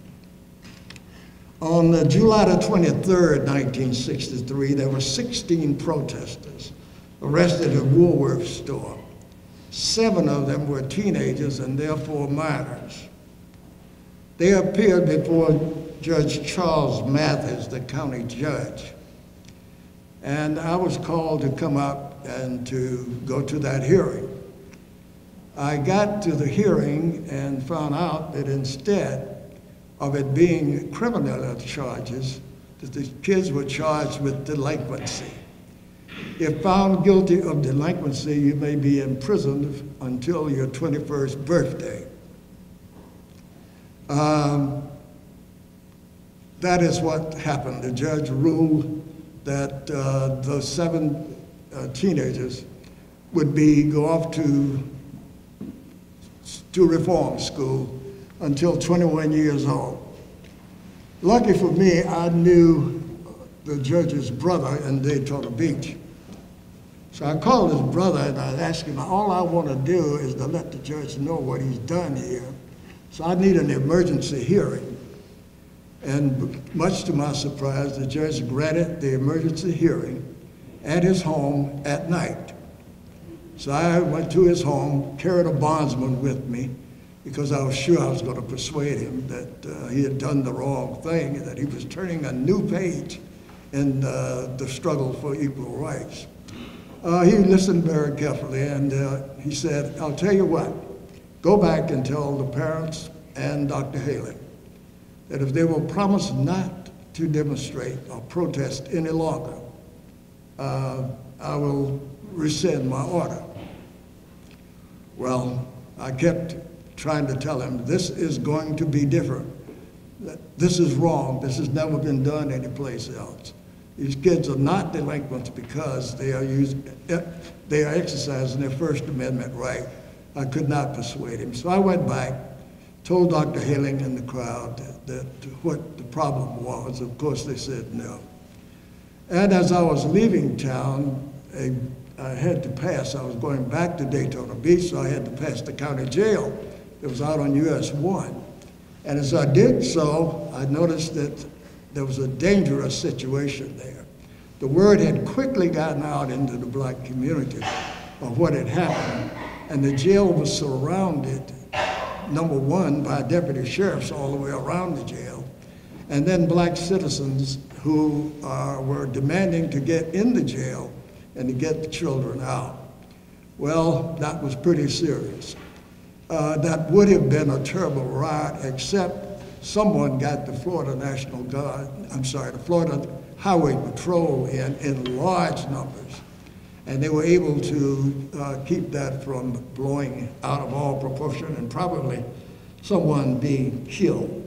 On uh, July the twenty-third, nineteen sixty-three, there were sixteen protesters arrested at Woolworth store. Seven of them were teenagers and therefore minors. They appeared before Judge Charles Mathis, the county judge. And I was called to come up and to go to that hearing. I got to the hearing and found out that instead of it being criminal charges, that the kids were charged with delinquency. If found guilty of delinquency, you may be imprisoned until your twenty-first birthday. Um, that is what happened. The judge ruled that uh, the seven uh, teenagers would be go off to, to reform school until twenty-one years old. Lucky for me, I knew the judge's brother in Daytona Beach. So I called his brother and I asked him, all I want to do is to let the judge know what he's done here. So I need an emergency hearing. And much to my surprise, the judge granted the emergency hearing at his home at night. So I went to his home, carried a bondsman with me, because I was sure I was going to persuade him that uh, he had done the wrong thing and that he was turning a new page in uh, the struggle for equal rights. Uh, he listened very carefully, and uh, he said, I'll tell you what, go back and tell the parents and Doctor Haley that if they will promise not to demonstrate or protest any longer, uh, I will rescind my order. Well, I kept trying to tell him, this is going to be different. This is wrong. This has never been done anyplace else. These kids are not delinquents because they are using, they are exercising their First Amendment right. I could not persuade him. So I went back, told Doctor Haling and the crowd that, that what the problem was. Of course, they said no. And as I was leaving town, a, I had to pass, I was going back to Daytona Beach, so I had to pass the county jail. It was out on U S one. And as I did so, I noticed that there was a dangerous situation there. The word had quickly gotten out into the black community of what had happened, and the jail was surrounded, number one, by deputy sheriffs all the way around the jail, and then black citizens who uh, were demanding to get in the jail and to get the children out. Well, that was pretty serious. Uh, that would have been a terrible riot, except someone got the Florida National Guard, I'm sorry, the Florida Highway Patrol in, in large numbers. And they were able to uh, keep that from blowing out of all proportion and probably someone being killed.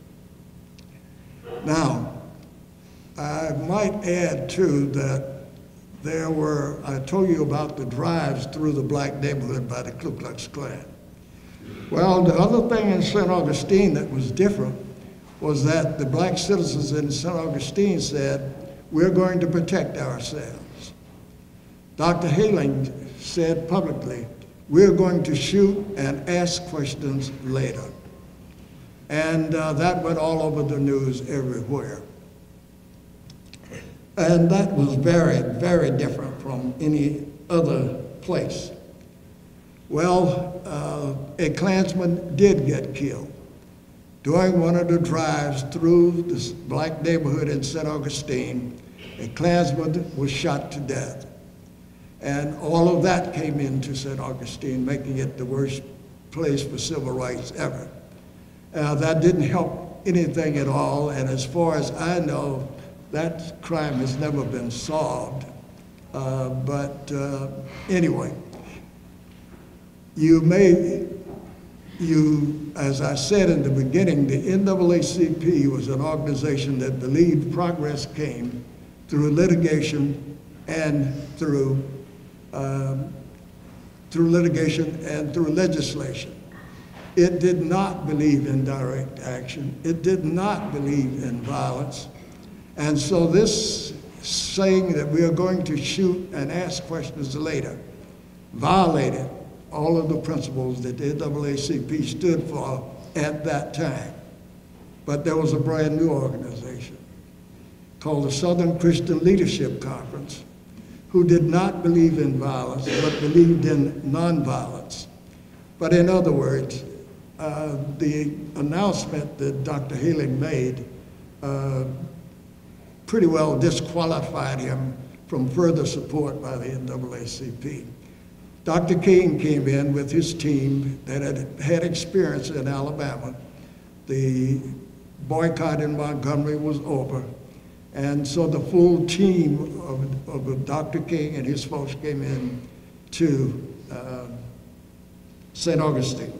Now, I might add too that there were, I told you about the drives through the black neighborhood by the Ku Klux Klan. Well, the other thing in Saint Augustine that was different was that the black citizens in Saint Augustine said, we're going to protect ourselves. Doctor Haling said publicly, we're going to shoot and ask questions later. And uh, that went all over the news everywhere. And that was very, very different from any other place. Well, uh, a Klansman did get killed. During one of the drives through this black neighborhood in Saint Augustine, a Klansman was shot to death. And all of that came into Saint Augustine, making it the worst place for civil rights ever. Uh, that didn't help anything at all, and as far as I know, that crime has never been solved. Uh, but uh, anyway, you may, you, as I said in the beginning, the N double A C P was an organization that believed progress came through litigation and through, um, through litigation and through legislation. It did not believe in direct action. It did not believe in violence. And so this saying that we are going to shoot and ask questions later violated all of the principles that the N double A C P stood for at that time. But there was a brand new organization called the Southern Christian Leadership Conference, who did not believe in violence, but believed in nonviolence. But in other words, uh, the announcement that Doctor Haling made uh, pretty well disqualified him from further support by the N double A C P. Doctor King came in with his team that had had experience in Alabama. The boycott in Montgomery was over. And so the full team of, of Doctor King and his folks came in to uh, Saint Augustine.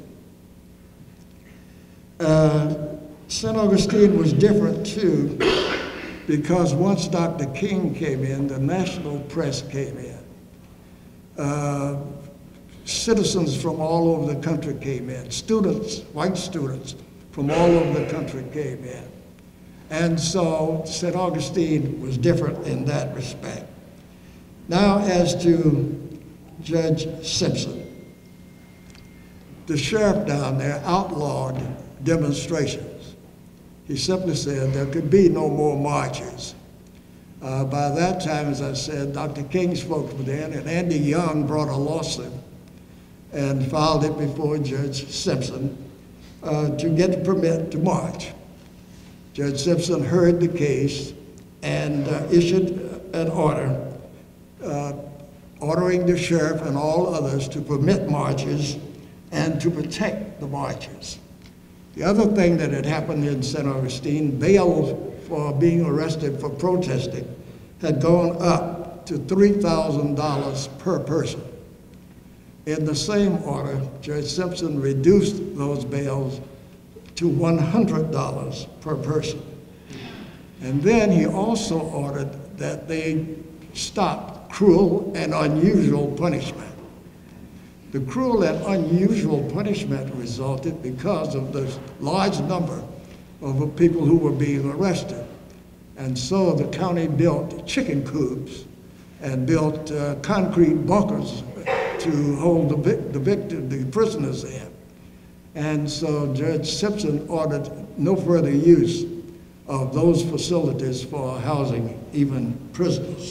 Uh, Saint Augustine was different too, because once Doctor King came in, the national press came in. Uh, citizens from all over the country came in. Students, white students from all over the country came in. And so Saint Augustine was different in that respect. Now as to Judge Simpson. The sheriff down there outlawed demonstrations. He simply said there could be no more marches. Uh, by that time, as I said, Doctor King's folks were there, and Andy Young brought a lawsuit and filed it before Judge Simpson uh, to get the permit to march. Judge Simpson heard the case and uh, issued an order uh, ordering the sheriff and all others to permit marches and to protect the marches. The other thing that had happened in Saint Augustine, bail for being arrested for protesting had gone up to three thousand dollars per person. In the same order, Judge Simpson reduced those bails to one hundred dollars per person. And then he also ordered that they stop cruel and unusual punishment. The cruel and unusual punishment resulted because of the large number of people who were being arrested. And so the county built chicken coops and built uh, concrete bunkers to hold the, vic the victim, the prisoners in. And so Judge Simpson ordered no further use of those facilities for housing even prisoners.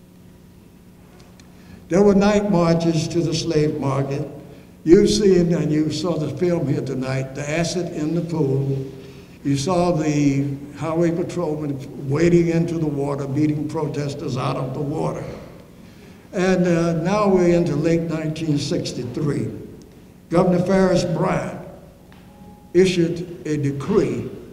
There were night marches to the slave market. You've seen, and you saw the film here tonight, the acid in the pool. You saw the highway patrolmen wading into the water, beating protesters out of the water. And uh, now we're into late nineteen sixty-three. Governor Ferris Bryant issued a decree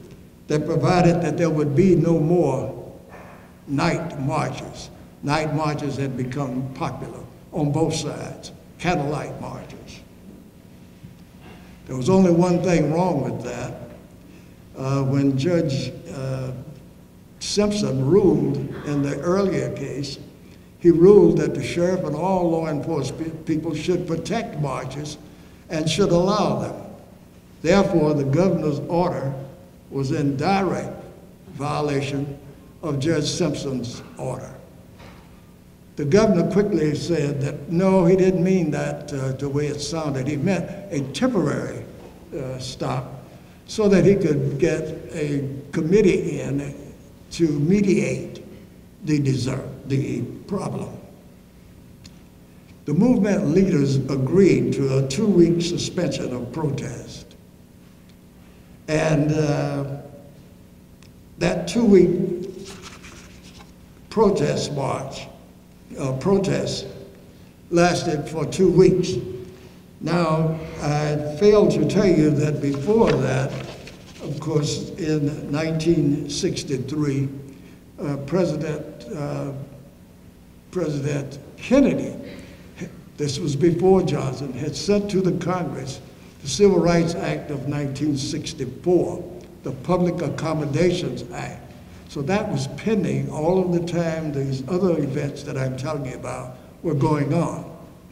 that provided that there would be no more night marches. Night marches had become popular on both sides, candlelight marches. There was only one thing wrong with that. Uh, when Judge uh, Simpson ruled in the earlier case, he ruled that the sheriff and all law enforcement people should protect marches and should allow them. Therefore, the governor's order was in direct violation of Judge Simpson's order. The governor quickly said that, no, he didn't mean that uh, the way it sounded. He meant a temporary uh, stop so that he could get a committee in to mediate the, desert, the problem. The movement leaders agreed to a two-week suspension of protest. And uh, that two-week protest march, uh, protest lasted for two weeks. Now, I failed to tell you that before that, of course, in nineteen sixty-three, uh, President, uh, President Kennedy, this was before Johnson, had sent to the Congress the Civil Rights Act of nineteen sixty-four, the Public Accommodations Act. So that was pending all of the time these other events that I'm telling you about were going on.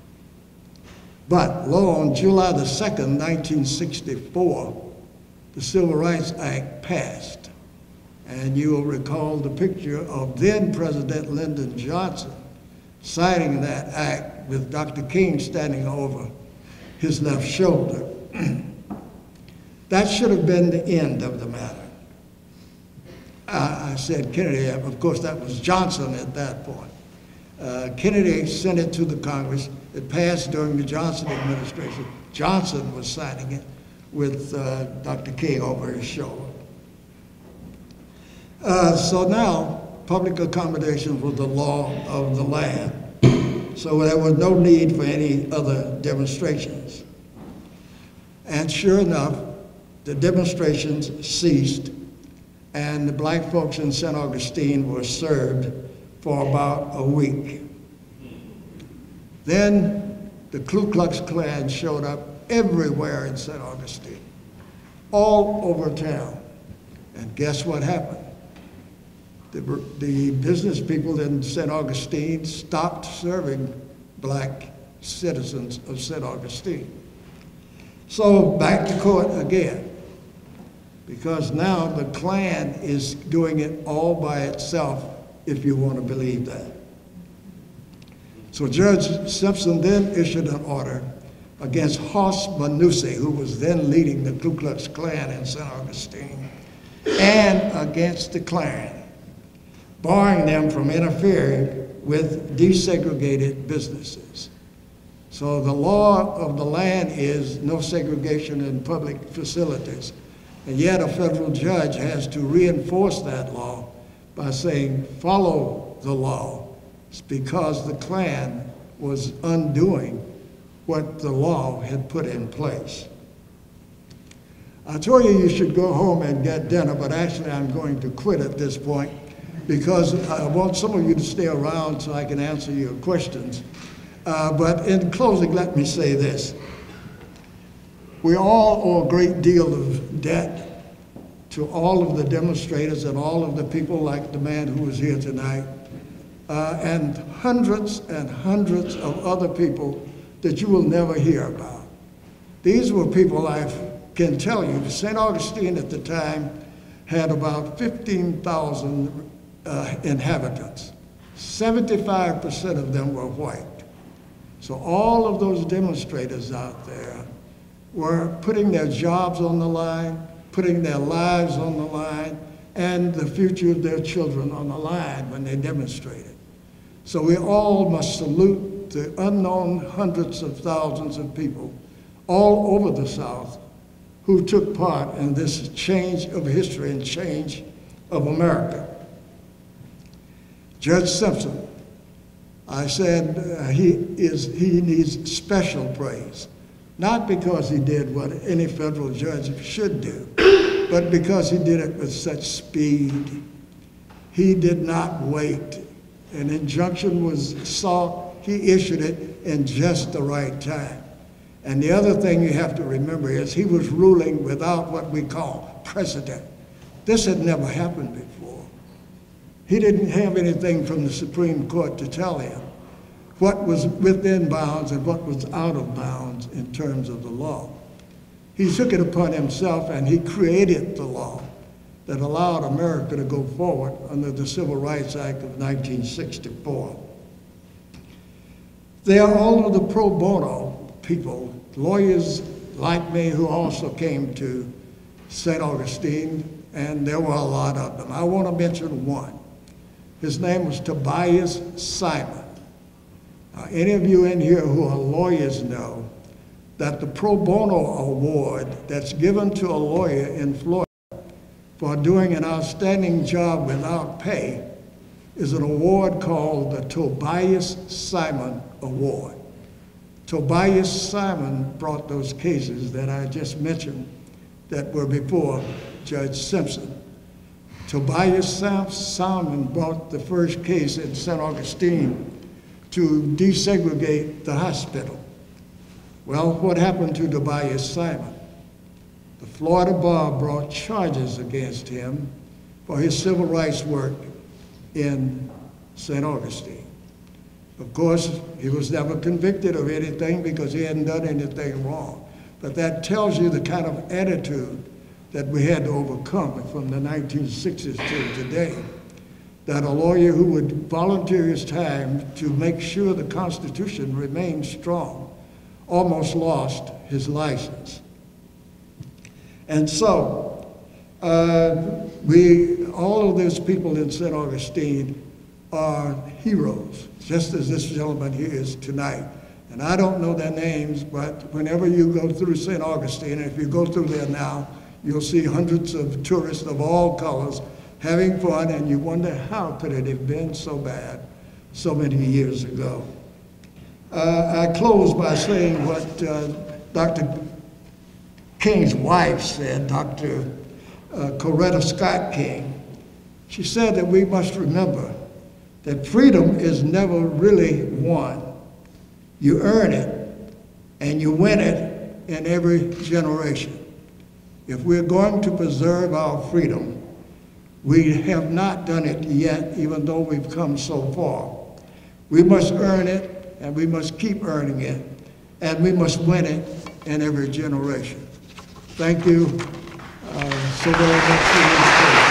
But lo, on July the second, nineteen sixty-four, the Civil Rights Act passed. And you will recall the picture of then President Lyndon Johnson signing that act with Doctor King standing over his left shoulder. That should have been the end of the matter. I, I said Kennedy, of course that was Johnson at that point. Uh, Kennedy sent it to the Congress. It passed during the Johnson administration. Johnson was signing it with uh, Doctor King over his shoulder. Uh, so now, public accommodation was the law of the land. So there was no need for any other demonstrations. And sure enough, the demonstrations ceased, and the black folks in Saint Augustine were served for about a week. Then the Ku Klux Klan showed up everywhere in Saint Augustine, all over town. And guess what happened? The, the business people in Saint Augustine stopped serving black citizens of Saint Augustine. So back to court again, because now the Klan is doing it all by itself, if you want to believe that. So Judge Simpson then issued an order against Hoss Manussi, who was then leading the Ku Klux Klan in Saint Augustine, and against the Klan, barring them from interfering with desegregated businesses. So the law of the land is no segregation in public facilities. And yet a federal judge has to reinforce that law by saying, follow the law. It's because the Klan was undoing what the law had put in place. I told you you should go home and get dinner, but actually I'm going to quit at this point because I want some of you to stay around so I can answer your questions. Uh, but in closing, let me say this. We all owe a great deal of debt to all of the demonstrators and all of the people like the man who was here tonight, uh, and hundreds and hundreds of other people that you will never hear about. These were people, I can tell you, Saint Augustine at the time had about fifteen thousand uh, inhabitants. seventy-five percent of them were white. So all of those demonstrators out there were putting their jobs on the line, putting their lives on the line, and the future of their children on the line when they demonstrated. So we all must salute the unknown hundreds of thousands of people all over the South who took part in this change of history and change of America. Judge Simpson, I said uh, he, is, he needs special praise, not because he did what any federal judge should do, but because he did it with such speed. He did not wait. An injunction was sought, he issued it in just the right time. And the other thing you have to remember is he was ruling without what we call precedent. This had never happened before. He didn't have anything from the Supreme Court to tell him what was within bounds and what was out of bounds in terms of the law. He took it upon himself and he created the law that allowed America to go forward under the Civil Rights Act of nineteen sixty-four. There are all of the pro bono people, lawyers like me who also came to Saint Augustine, and there were a lot of them. I want to mention one. His name was Tobias Simon. Now, any of you in here who are lawyers know that the pro bono award that's given to a lawyer in Florida for doing an outstanding job without pay is an award called the Tobias Simon Award. Tobias Simon brought those cases that I just mentioned that were before Judge Simpson. Tobias Simon brought the first case in Saint Augustine to desegregate the hospital. Well, what happened to Tobias Simon? The Florida bar brought charges against him for his civil rights work in Saint Augustine. Of course, he was never convicted of anything because he hadn't done anything wrong. But that tells you the kind of attitude that we had to overcome from the nineteen sixties to today. That a lawyer who would volunteer his time to make sure the Constitution remained strong almost lost his license. And so, uh, we, all of those people in Saint Augustine are heroes, just as this gentleman here is tonight. And I don't know their names, but whenever you go through Saint Augustine, and if you go through there now, you'll see hundreds of tourists of all colors having fun, and you wonder how could it have been so bad so many years ago. Uh, I close by saying what uh, Doctor King's wife said, Doctor Uh, Coretta Scott King. She said that we must remember that freedom is never really won. You earn it, and you win it in every generation. If we're going to preserve our freedom, we have not done it yet, even though we've come so far. We must earn it, and we must keep earning it, and we must win it in every generation. Thank you uh, so very much for your attention.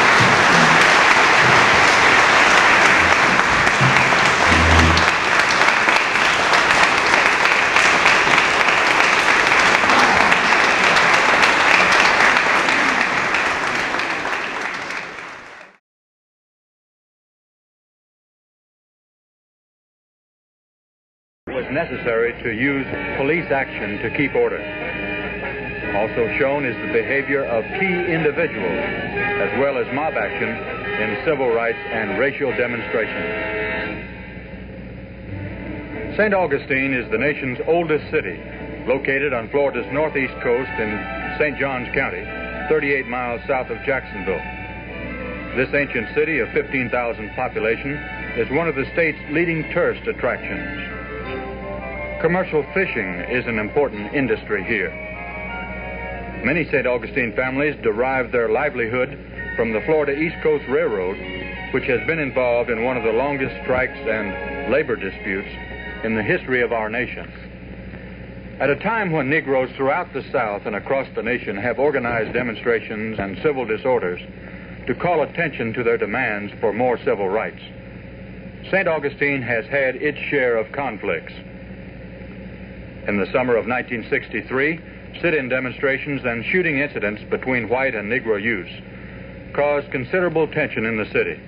It was necessary to use police action to keep order. Also shown is the behavior of key individuals, as well as mob action in civil rights and racial demonstrations. Saint Augustine is the nation's oldest city, located on Florida's northeast coast in Saint Johns County, thirty-eight miles south of Jacksonville. This ancient city of fifteen thousand population is one of the state's leading tourist attractions. Commercial fishing is an important industry here. Many Saint Augustine families derive their livelihood from the Florida East Coast Railroad, which has been involved in one of the longest strikes and labor disputes in the history of our nation. At a time when Negroes throughout the South and across the nation have organized demonstrations and civil disorders to call attention to their demands for more civil rights, Saint Augustine has had its share of conflicts. In the summer of nineteen sixty-three, sit-in demonstrations and shooting incidents between white and Negro youths caused considerable tension in the city.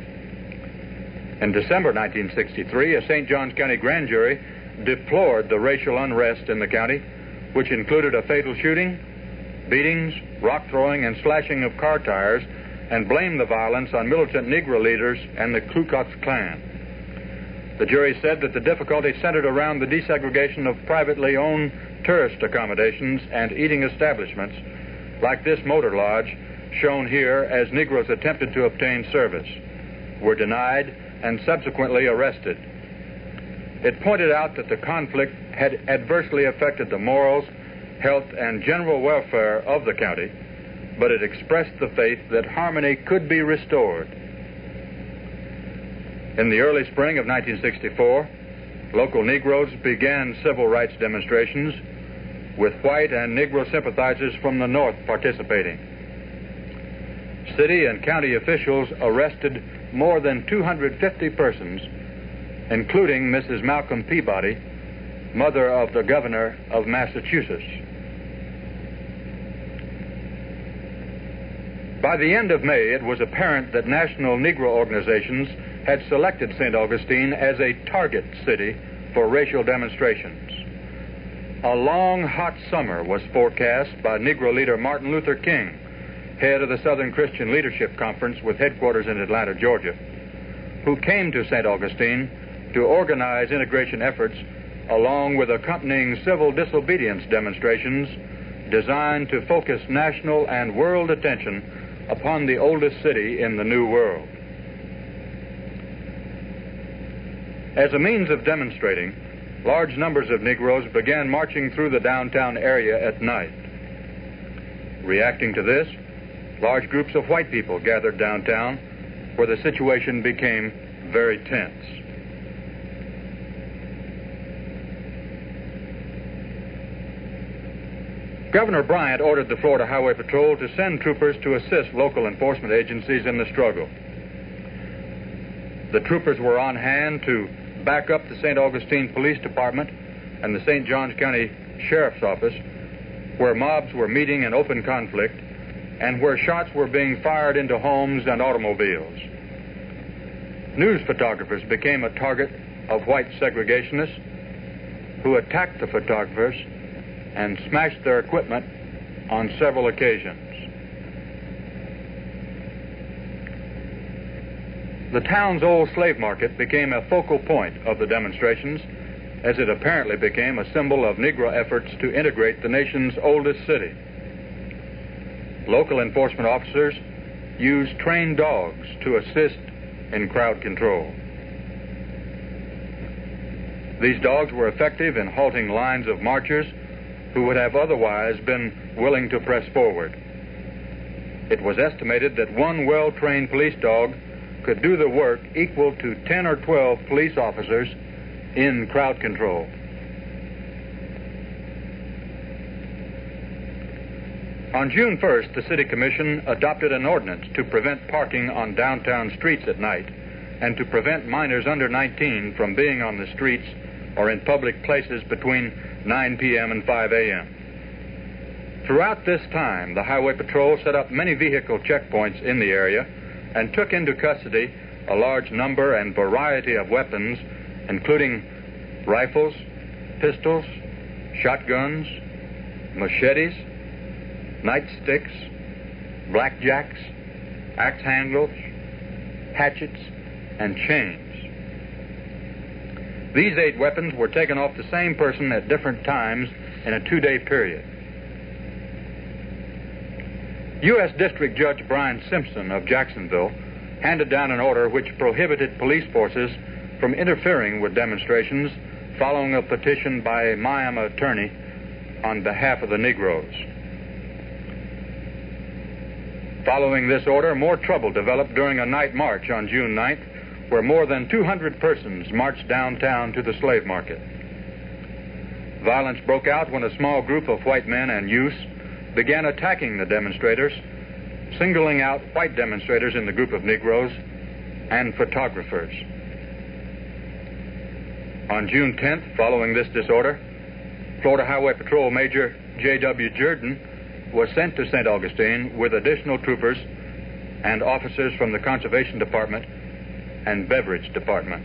In December nineteen sixty-three, a Saint Johns County grand jury deplored the racial unrest in the county, which included a fatal shooting, beatings, rock throwing, and slashing of car tires, and blamed the violence on militant Negro leaders and the Ku Klux Klan. The jury said that the difficulty centered around the desegregation of privately owned tourist accommodations and eating establishments like this motor lodge shown here, as Negroes attempted to obtain service, were denied and subsequently arrested. It pointed out that the conflict had adversely affected the morals, health, and general welfare of the county, but it expressed the faith that harmony could be restored. In the early spring of nineteen sixty-four, local Negroes began civil rights demonstrations, with white and Negro sympathizers from the North participating. City and county officials arrested more than two hundred fifty persons, including Missus Malcolm Peabody, mother of the governor of Massachusetts. By the end of May, it was apparent that national Negro organizations had selected Saint Augustine as a target city for racial demonstrations. A long, hot summer was forecast by Negro leader Martin Luther King, head of the Southern Christian Leadership Conference with headquarters in Atlanta, Georgia, who came to Saint Augustine to organize integration efforts along with accompanying civil disobedience demonstrations designed to focus national and world attention upon the oldest city in the New World. As a means of demonstrating, large numbers of Negroes began marching through the downtown area at night. Reacting to this, large groups of white people gathered downtown, where the situation became very tense. Governor Bryant ordered the Florida Highway Patrol to send troopers to assist local enforcement agencies in the struggle. The troopers were on hand to back up the Saint Augustine Police Department and the Saint Johns County Sheriff's Office, where mobs were meeting in open conflict and where shots were being fired into homes and automobiles. News photographers became a target of white segregationists who attacked the photographers and smashed their equipment on several occasions. The town's old slave market became a focal point of the demonstrations, as it apparently became a symbol of Negro efforts to integrate the nation's oldest city. Local enforcement officers used trained dogs to assist in crowd control. These dogs were effective in halting lines of marchers who would have otherwise been willing to press forward. It was estimated that one well-trained police dog could do the work equal to ten or twelve police officers in crowd control. On June first, the City Commission adopted an ordinance to prevent parking on downtown streets at night and to prevent minors under nineteen from being on the streets or in public places between nine p m and five a m Throughout this time, the Highway Patrol set up many vehicle checkpoints in the area and took into custody a large number and variety of weapons, including rifles, pistols, shotguns, machetes, nightsticks, blackjacks, axe handles, hatchets, and chains. These eight weapons were taken off the same person at different times in a two-day period. U S District Judge Brian Simpson of Jacksonville handed down an order which prohibited police forces from interfering with demonstrations following a petition by a Miami attorney on behalf of the Negroes. Following this order, more trouble developed during a night march on June ninth, where more than two hundred persons marched downtown to the slave market. Violence broke out when a small group of white men and youths began attacking the demonstrators, singling out white demonstrators in the group of Negroes and photographers. On June tenth, following this disorder, Florida Highway Patrol Major J W Jordan was sent to Saint Augustine with additional troopers and officers from the Conservation Department and Beverage Department.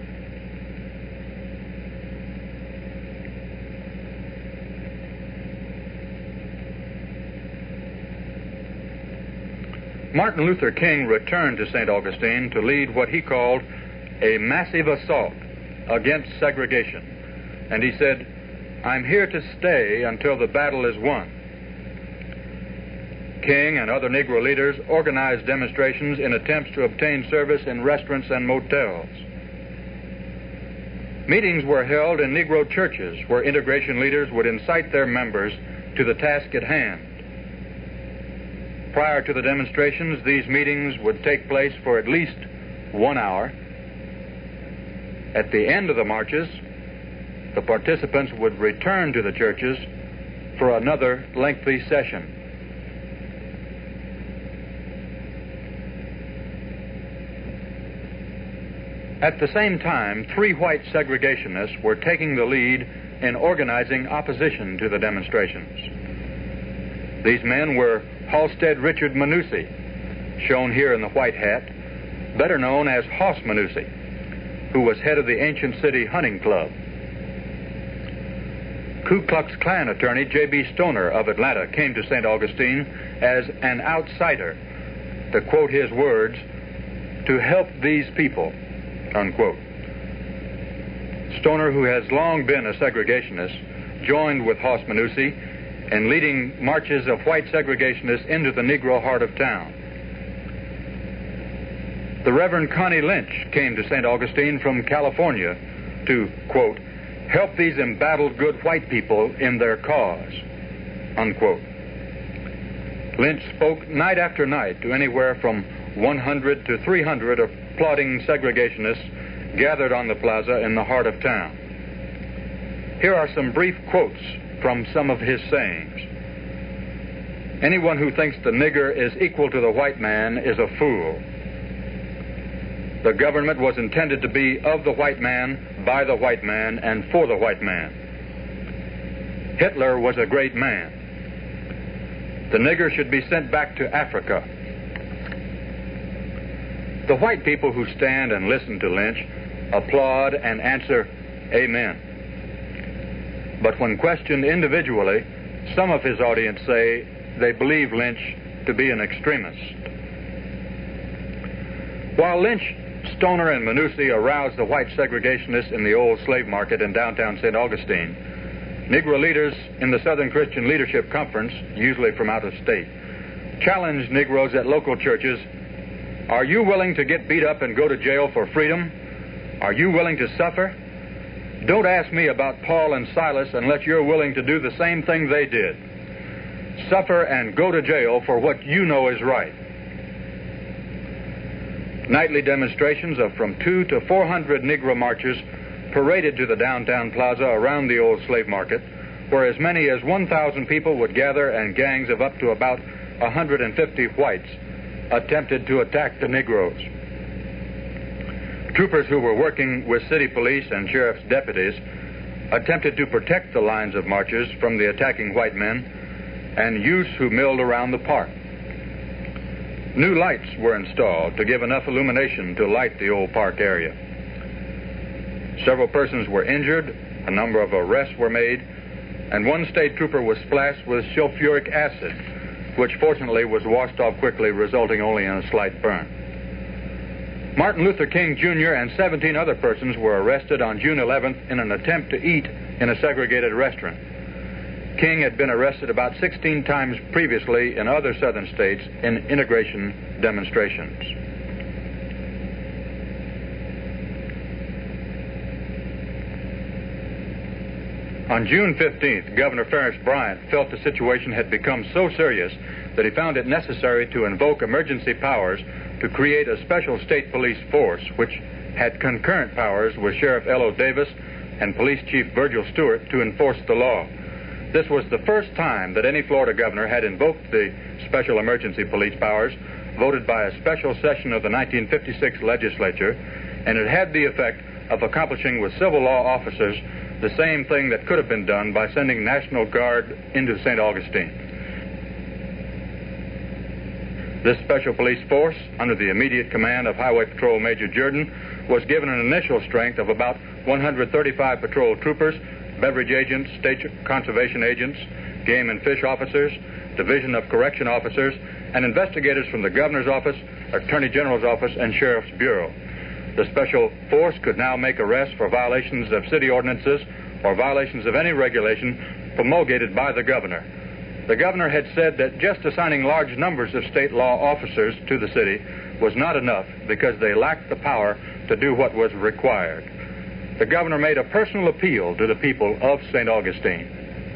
Martin Luther King returned to Saint Augustine to lead what he called a massive assault against segregation. And he said, "I'm here to stay until the battle is won." King and other Negro leaders organized demonstrations in attempts to obtain service in restaurants and motels. Meetings were held in Negro churches where integration leaders would incite their members to the task at hand. Prior to the demonstrations, these meetings would take place for at least one hour. At the end of the marches, the participants would return to the churches for another lengthy session. At the same time, three white segregationists were taking the lead in organizing opposition to the demonstrations. These men were Halstead Richard Manusi, shown here in the white hat, better known as Hoss Manusi, who was head of the Ancient City Hunting Club. Ku Klux Klan attorney J B Stoner of Atlanta came to Saint Augustine as an outsider, to quote his words, to help these people, unquote. Stoner, who has long been a segregationist, joined with Hoss Manusi in leading marches of white segregationists into the Negro heart of town. The Reverend Connie Lynch came to Saint Augustine from California to, quote, help these embattled good white people in their cause, unquote. Lynch spoke night after night to anywhere from one hundred to three hundred applauding segregationists gathered on the plaza in the heart of town. Here are some brief quotes from some of his sayings. Anyone who thinks the nigger is equal to the white man is a fool. The government was intended to be of the white man, by the white man, and for the white man. Hitler was a great man. The nigger should be sent back to Africa. The white people who stand and listen to Lynch applaud and answer, amen. But when questioned individually, some of his audience say they believe Lynch to be an extremist. While Lynch, Stoner, and Manusi aroused the white segregationists in the old slave market in downtown Saint Augustine, Negro leaders in the Southern Christian Leadership Conference, usually from out of state, challenged Negroes at local churches. Are you willing to get beat up and go to jail for freedom? Are you willing to suffer? Don't ask me about Paul and Silas unless you're willing to do the same thing they did. Suffer and go to jail for what you know is right. Nightly demonstrations of from two to four hundred Negro marchers paraded to the downtown plaza around the old slave market, where as many as one thousand people would gather and gangs of up to about one hundred fifty whites attempted to attack the Negroes. Troopers who were working with city police and sheriff's deputies attempted to protect the lines of marchers from the attacking white men and youths who milled around the park. New lights were installed to give enough illumination to light the old park area. Several persons were injured, a number of arrests were made, and one state trooper was splashed with sulfuric acid, which fortunately was washed off quickly, resulting only in a slight burn. Martin Luther King Junior and seventeen other persons were arrested on June eleventh in an attempt to eat in a segregated restaurant. King had been arrested about sixteen times previously in other southern states in integration demonstrations. On June fifteenth, Governor Ferris Bryant felt the situation had become so serious that he found it necessary to invoke emergency powers to create a special state police force which had concurrent powers with Sheriff L O Davis and Police Chief Virgil Stewart to enforce the law. This was the first time that any Florida governor had invoked the special emergency police powers voted by a special session of the nineteen fifty-six legislature, and it had the effect of accomplishing with civil law officers the same thing that could have been done by sending National Guard into Saint Augustine. This special police force, under the immediate command of Highway Patrol Major Jordan, was given an initial strength of about one hundred thirty-five patrol troopers, beverage agents, state conservation agents, game and fish officers, Division of Correction officers, and investigators from the Governor's office, Attorney General's office, and Sheriff's Bureau. The special force could now make arrests for violations of city ordinances or violations of any regulation promulgated by the Governor. The governor had said that just assigning large numbers of state law officers to the city was not enough because they lacked the power to do what was required. The governor made a personal appeal to the people of Saint Augustine.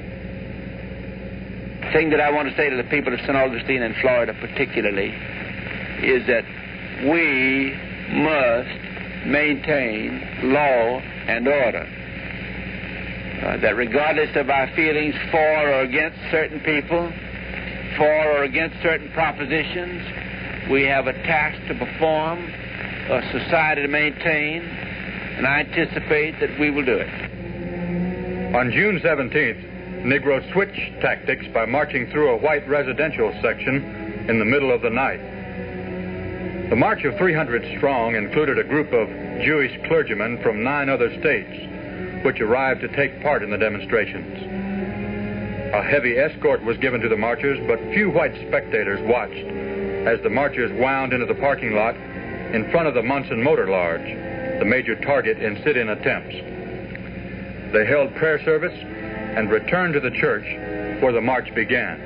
The thing that I want to say to the people of Saint Augustine and Florida particularly is that we must maintain law and order. Uh, that regardless of our feelings for or against certain people, for or against certain propositions, we have a task to perform, a society to maintain, and I anticipate that we will do it. On June seventeenth, Negroes switched tactics by marching through a white residential section in the middle of the night. The march of three hundred strong included a group of Jewish clergymen from nine other states, which arrived to take part in the demonstrations. A heavy escort was given to the marchers, but few white spectators watched as the marchers wound into the parking lot in front of the Munson Motor Lodge, the major target in sit-in attempts. They held prayer service and returned to the church where the march began.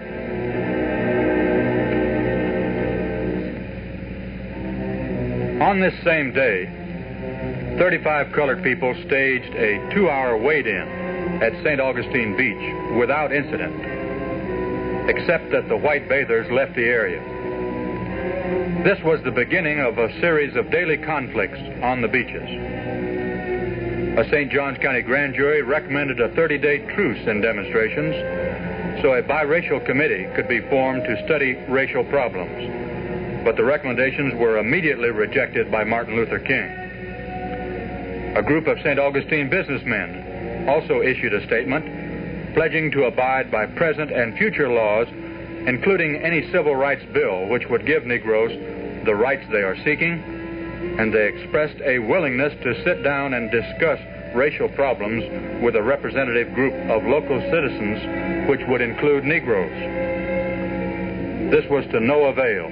On this same day, thirty-five colored people staged a two-hour wade-in at Saint Augustine Beach without incident, except that the white bathers left the area. This was the beginning of a series of daily conflicts on the beaches. A Saint Johns County grand jury recommended a thirty-day truce in demonstrations so a biracial committee could be formed to study racial problems, but the recommendations were immediately rejected by Martin Luther King. A group of Saint Augustine businessmen also issued a statement pledging to abide by present and future laws, including any civil rights bill which would give Negroes the rights they are seeking, and they expressed a willingness to sit down and discuss racial problems with a representative group of local citizens which would include Negroes. This was to no avail.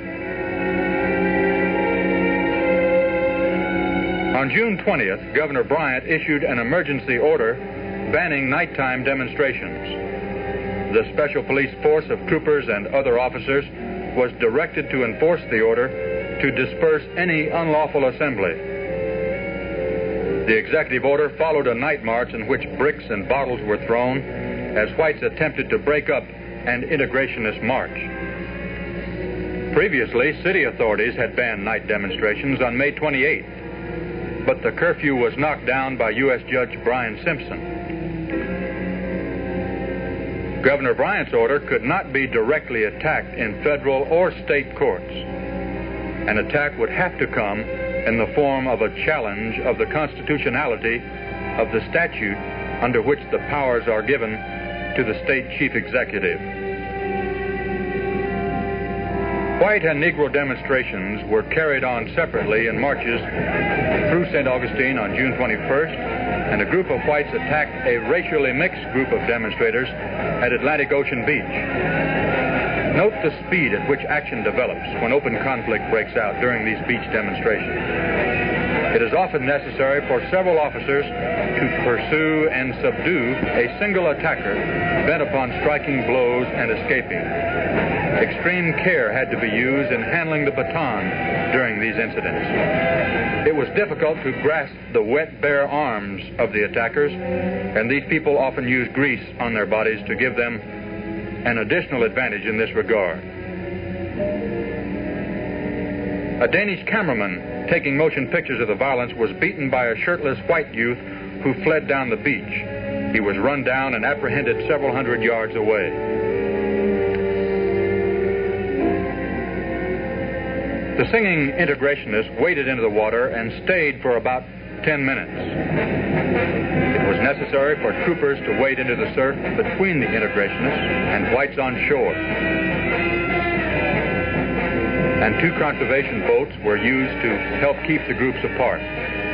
On June twentieth, Governor Bryant issued an emergency order banning nighttime demonstrations. The special police force of troopers and other officers was directed to enforce the order to disperse any unlawful assembly. The executive order followed a night march in which bricks and bottles were thrown as whites attempted to break up an integrationist march. Previously, city authorities had banned night demonstrations on May twenty-eighth, but the curfew was knocked down by U S Judge Brian Simpson. Governor Bryant's order could not be directly attacked in federal or state courts. An attack would have to come in the form of a challenge of the constitutionality of the statute under which the powers are given to the state chief executive. White and Negro demonstrations were carried on separately in marches through Saint Augustine on June twenty-first, and a group of whites attacked a racially mixed group of demonstrators at Atlantic Ocean Beach. Note the speed at which action develops when open conflict breaks out during these beach demonstrations. It is often necessary for several officers to pursue and subdue a single attacker bent upon striking blows and escaping. Extreme care had to be used in handling the baton during these incidents. It was difficult to grasp the wet, bare arms of the attackers, and these people often used grease on their bodies to give them an additional advantage in this regard. A Danish cameraman taking motion pictures of the violence was beaten by a shirtless white youth who fled down the beach. He was run down and apprehended several hundred yards away. The singing integrationists waded into the water and stayed for about ten minutes. It was necessary for troopers to wade into the surf between the integrationists and whites on shore. And two conservation boats were used to help keep the groups apart.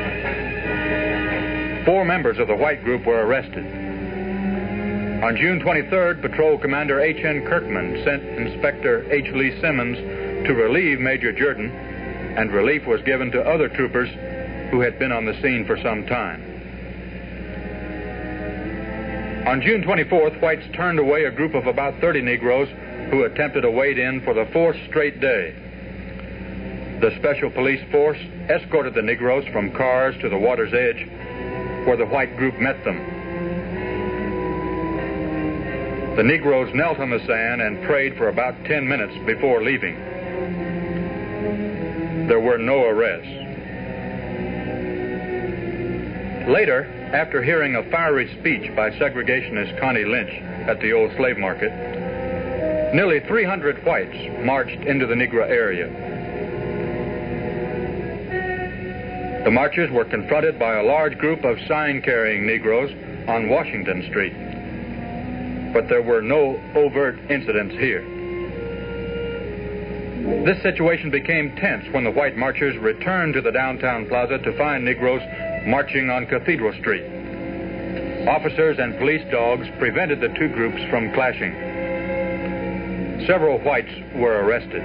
Four members of the white group were arrested. On June twenty-third, Patrol Commander H N Kirkman sent Inspector H Lee Simmons to relieve Major Jordan, and relief was given to other troopers who had been on the scene for some time. On June twenty-fourth, whites turned away a group of about thirty Negroes who attempted to wade in for the fourth straight day. The special police force escorted the Negroes from cars to the water's edge, where the white group met them. The Negroes knelt on the sand and prayed for about ten minutes before leaving. There were no arrests. Later, after hearing a fiery speech by segregationist Connie Lynch at the old slave market, nearly three hundred whites marched into the Negro area. The marchers were confronted by a large group of sign-carrying Negroes on Washington Street, but there were no overt incidents here. This situation became tense when the white marchers returned to the downtown plaza to find Negroes marching on Cathedral Street. Officers and police dogs prevented the two groups from clashing. Several whites were arrested.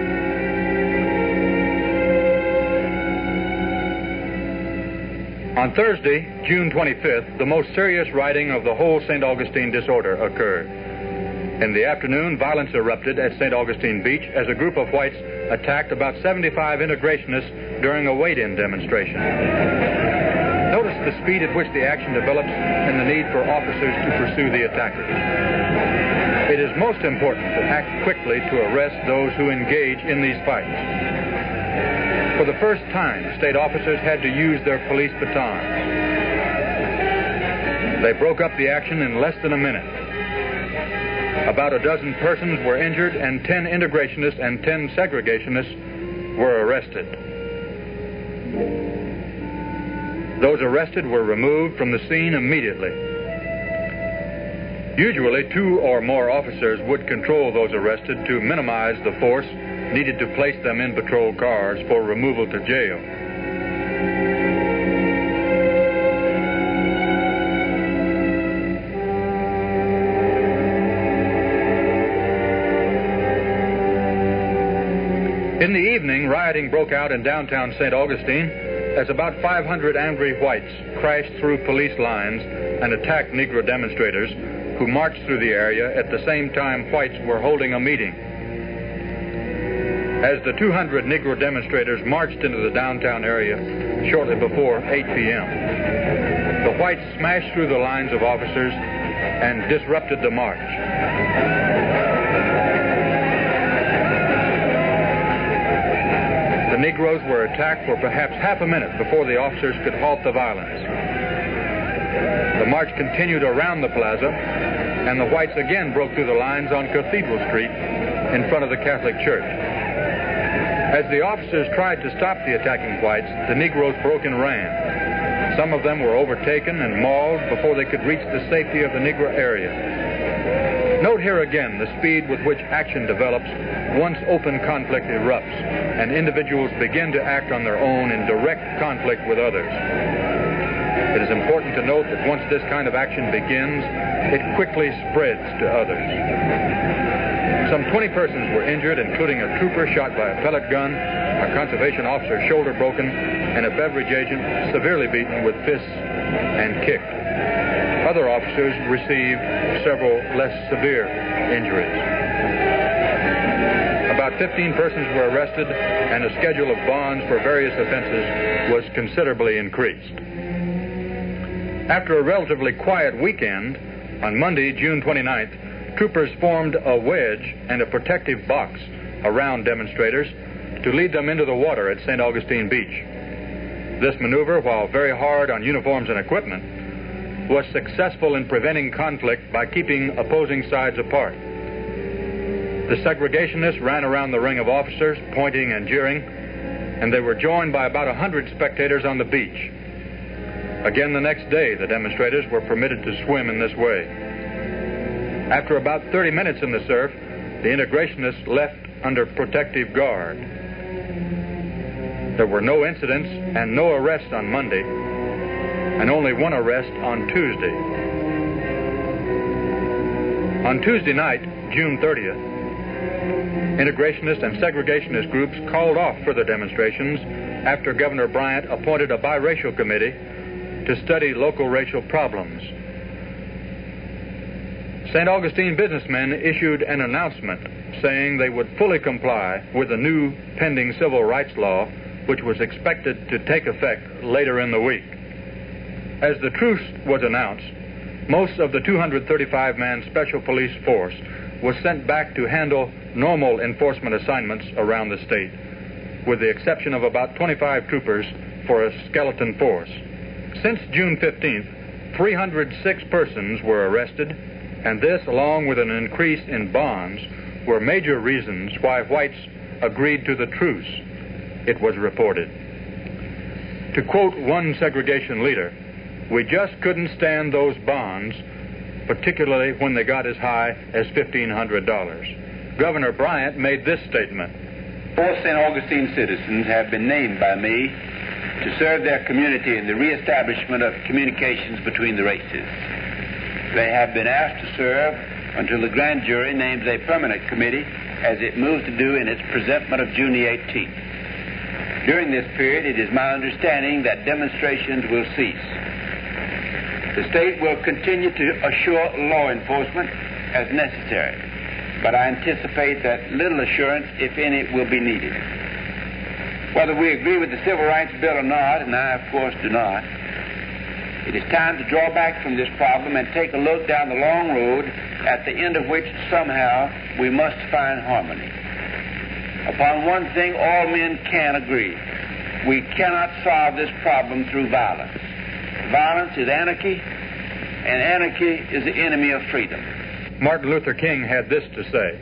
On Thursday, June twenty-fifth, the most serious rioting of the whole Saint Augustine disorder occurred. In the afternoon, violence erupted at Saint Augustine Beach as a group of whites attacked about seventy-five integrationists during a wade-in demonstration. Notice the speed at which the action develops and the need for officers to pursue the attackers. It is most important to act quickly to arrest those who engage in these fights. For the first time, state officers had to use their police batons. They broke up the action in less than a minute. About a dozen persons were injured and ten integrationists and ten segregationists were arrested. Those arrested were removed from the scene immediately. Usually, two or more officers would control those arrested to minimize the force needed to place them in patrol cars for removal to jail. In the evening, rioting broke out in downtown Saint Augustine as about five hundred angry whites crashed through police lines and attacked Negro demonstrators who marched through the area at the same time whites were holding a meeting. As the two hundred Negro demonstrators marched into the downtown area shortly before eight p m, the whites smashed through the lines of officers and disrupted the march. The Negroes were attacked for perhaps half a minute before the officers could halt the violence. The march continued around the plaza, and the whites again broke through the lines on Cathedral Street in front of the Catholic Church. As the officers tried to stop the attacking whites, the Negroes broke and ran. Some of them were overtaken and mauled before they could reach the safety of the Negro area. Note here again the speed with which action develops once open conflict erupts and individuals begin to act on their own in direct conflict with others. It is important to note that once this kind of action begins, it quickly spreads to others. Some twenty persons were injured, including a trooper shot by a pellet gun, a conservation officer's shoulder broken, and a beverage agent severely beaten with fists and kicked. Other officers received several less severe injuries. About fifteen persons were arrested, and a schedule of bonds for various offenses was considerably increased. After a relatively quiet weekend, on Monday, June twenty-ninth, troopers formed a wedge and a protective box around demonstrators to lead them into the water at Saint Augustine Beach. This maneuver, while very hard on uniforms and equipment, was successful in preventing conflict by keeping opposing sides apart. The segregationists ran around the ring of officers, pointing and jeering, and they were joined by about a hundred spectators on the beach. Again the next day, the demonstrators were permitted to swim in this way. After about thirty minutes in the surf, the integrationists left under protective guard. There were no incidents and no arrests on Monday, and only one arrest on Tuesday. On Tuesday night, June thirtieth, integrationist and segregationist groups called off further demonstrations after Governor Bryant appointed a biracial committee to study local racial problems. Saint Augustine businessmen issued an announcement saying they would fully comply with the new pending civil rights law, which was expected to take effect later in the week. As the truce was announced, most of the two hundred thirty-five man special police force was sent back to handle normal enforcement assignments around the state, with the exception of about twenty-five troopers for a skeleton force. Since June fifteenth, three hundred six persons were arrested, and this, along with an increase in bonds, were major reasons why whites agreed to the truce, it was reported. To quote one segregation leader, "We just couldn't stand those bonds, particularly when they got as high as fifteen hundred dollars. Governor Bryant made this statement: Four Saint Augustine citizens have been named by me to serve their community in the reestablishment of communications between the races. They have been asked to serve until the grand jury names a permanent committee, as it moves to do in its presentment of June the eighteenth. During this period, it is my understanding that demonstrations will cease. The state will continue to assure law enforcement as necessary, but I anticipate that little assurance, if any, will be needed. Whether we agree with the Civil Rights Bill or not, and I, of course, do not, it is time to draw back from this problem and take a look down the long road at the end of which somehow we must find harmony. Upon one thing all men can agree: we cannot solve this problem through violence. Violence is anarchy, and anarchy is the enemy of freedom. Martin Luther King had this to say: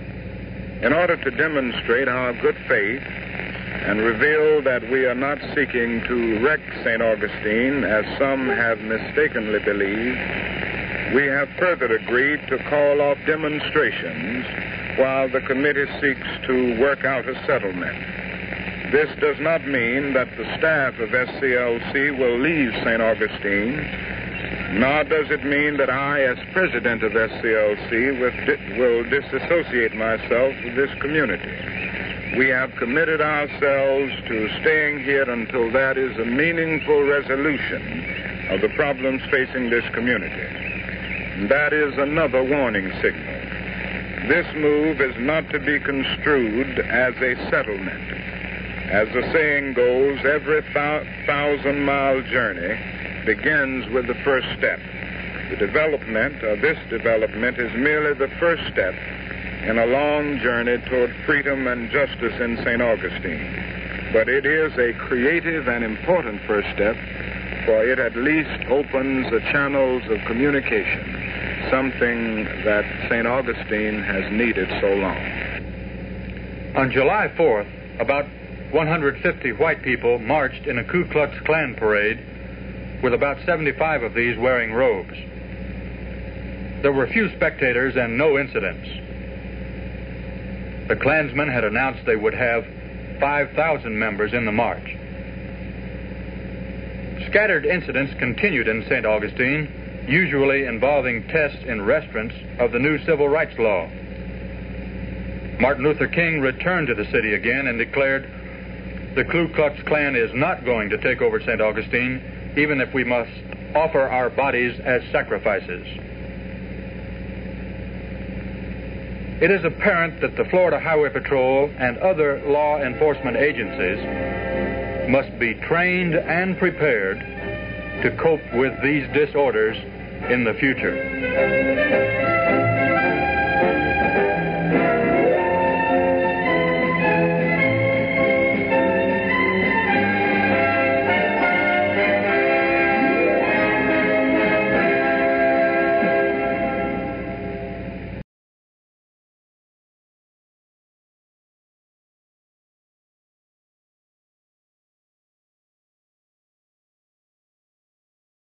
In order to demonstrate our good faith and reveal that we are not seeking to wreck Saint Augustine, as some have mistakenly believed, we have further agreed to call off demonstrations while the committee seeks to work out a settlement. This does not mean that the staff of S C L C will leave Saint Augustine, nor does it mean that I, as president of S C L C, will disassociate myself with this community. We have committed ourselves to staying here until that is a meaningful resolution of the problems facing this community. And that is another warning signal. This move is not to be construed as a settlement. As the saying goes, every thousand-mile journey begins with the first step. The development, or this development, is merely the first step in a long journey toward freedom and justice in Saint Augustine. But it is a creative and important first step, for it at least opens the channels of communication, something that Saint Augustine has needed so long. On July fourth, about one hundred fifty white people marched in a Ku Klux Klan parade, with about seventy-five of these wearing robes. There were few spectators and no incidents. The Klansmen had announced they would have five thousand members in the march. Scattered incidents continued in Saint Augustine, usually involving tests in restaurants of the new civil rights law. Martin Luther King returned to the city again and declared, "The Ku Klux Klan is not going to take over Saint Augustine, even if we must offer our bodies as sacrifices." It is apparent that the Florida Highway Patrol and other law enforcement agencies must be trained and prepared to cope with these disorders in the future.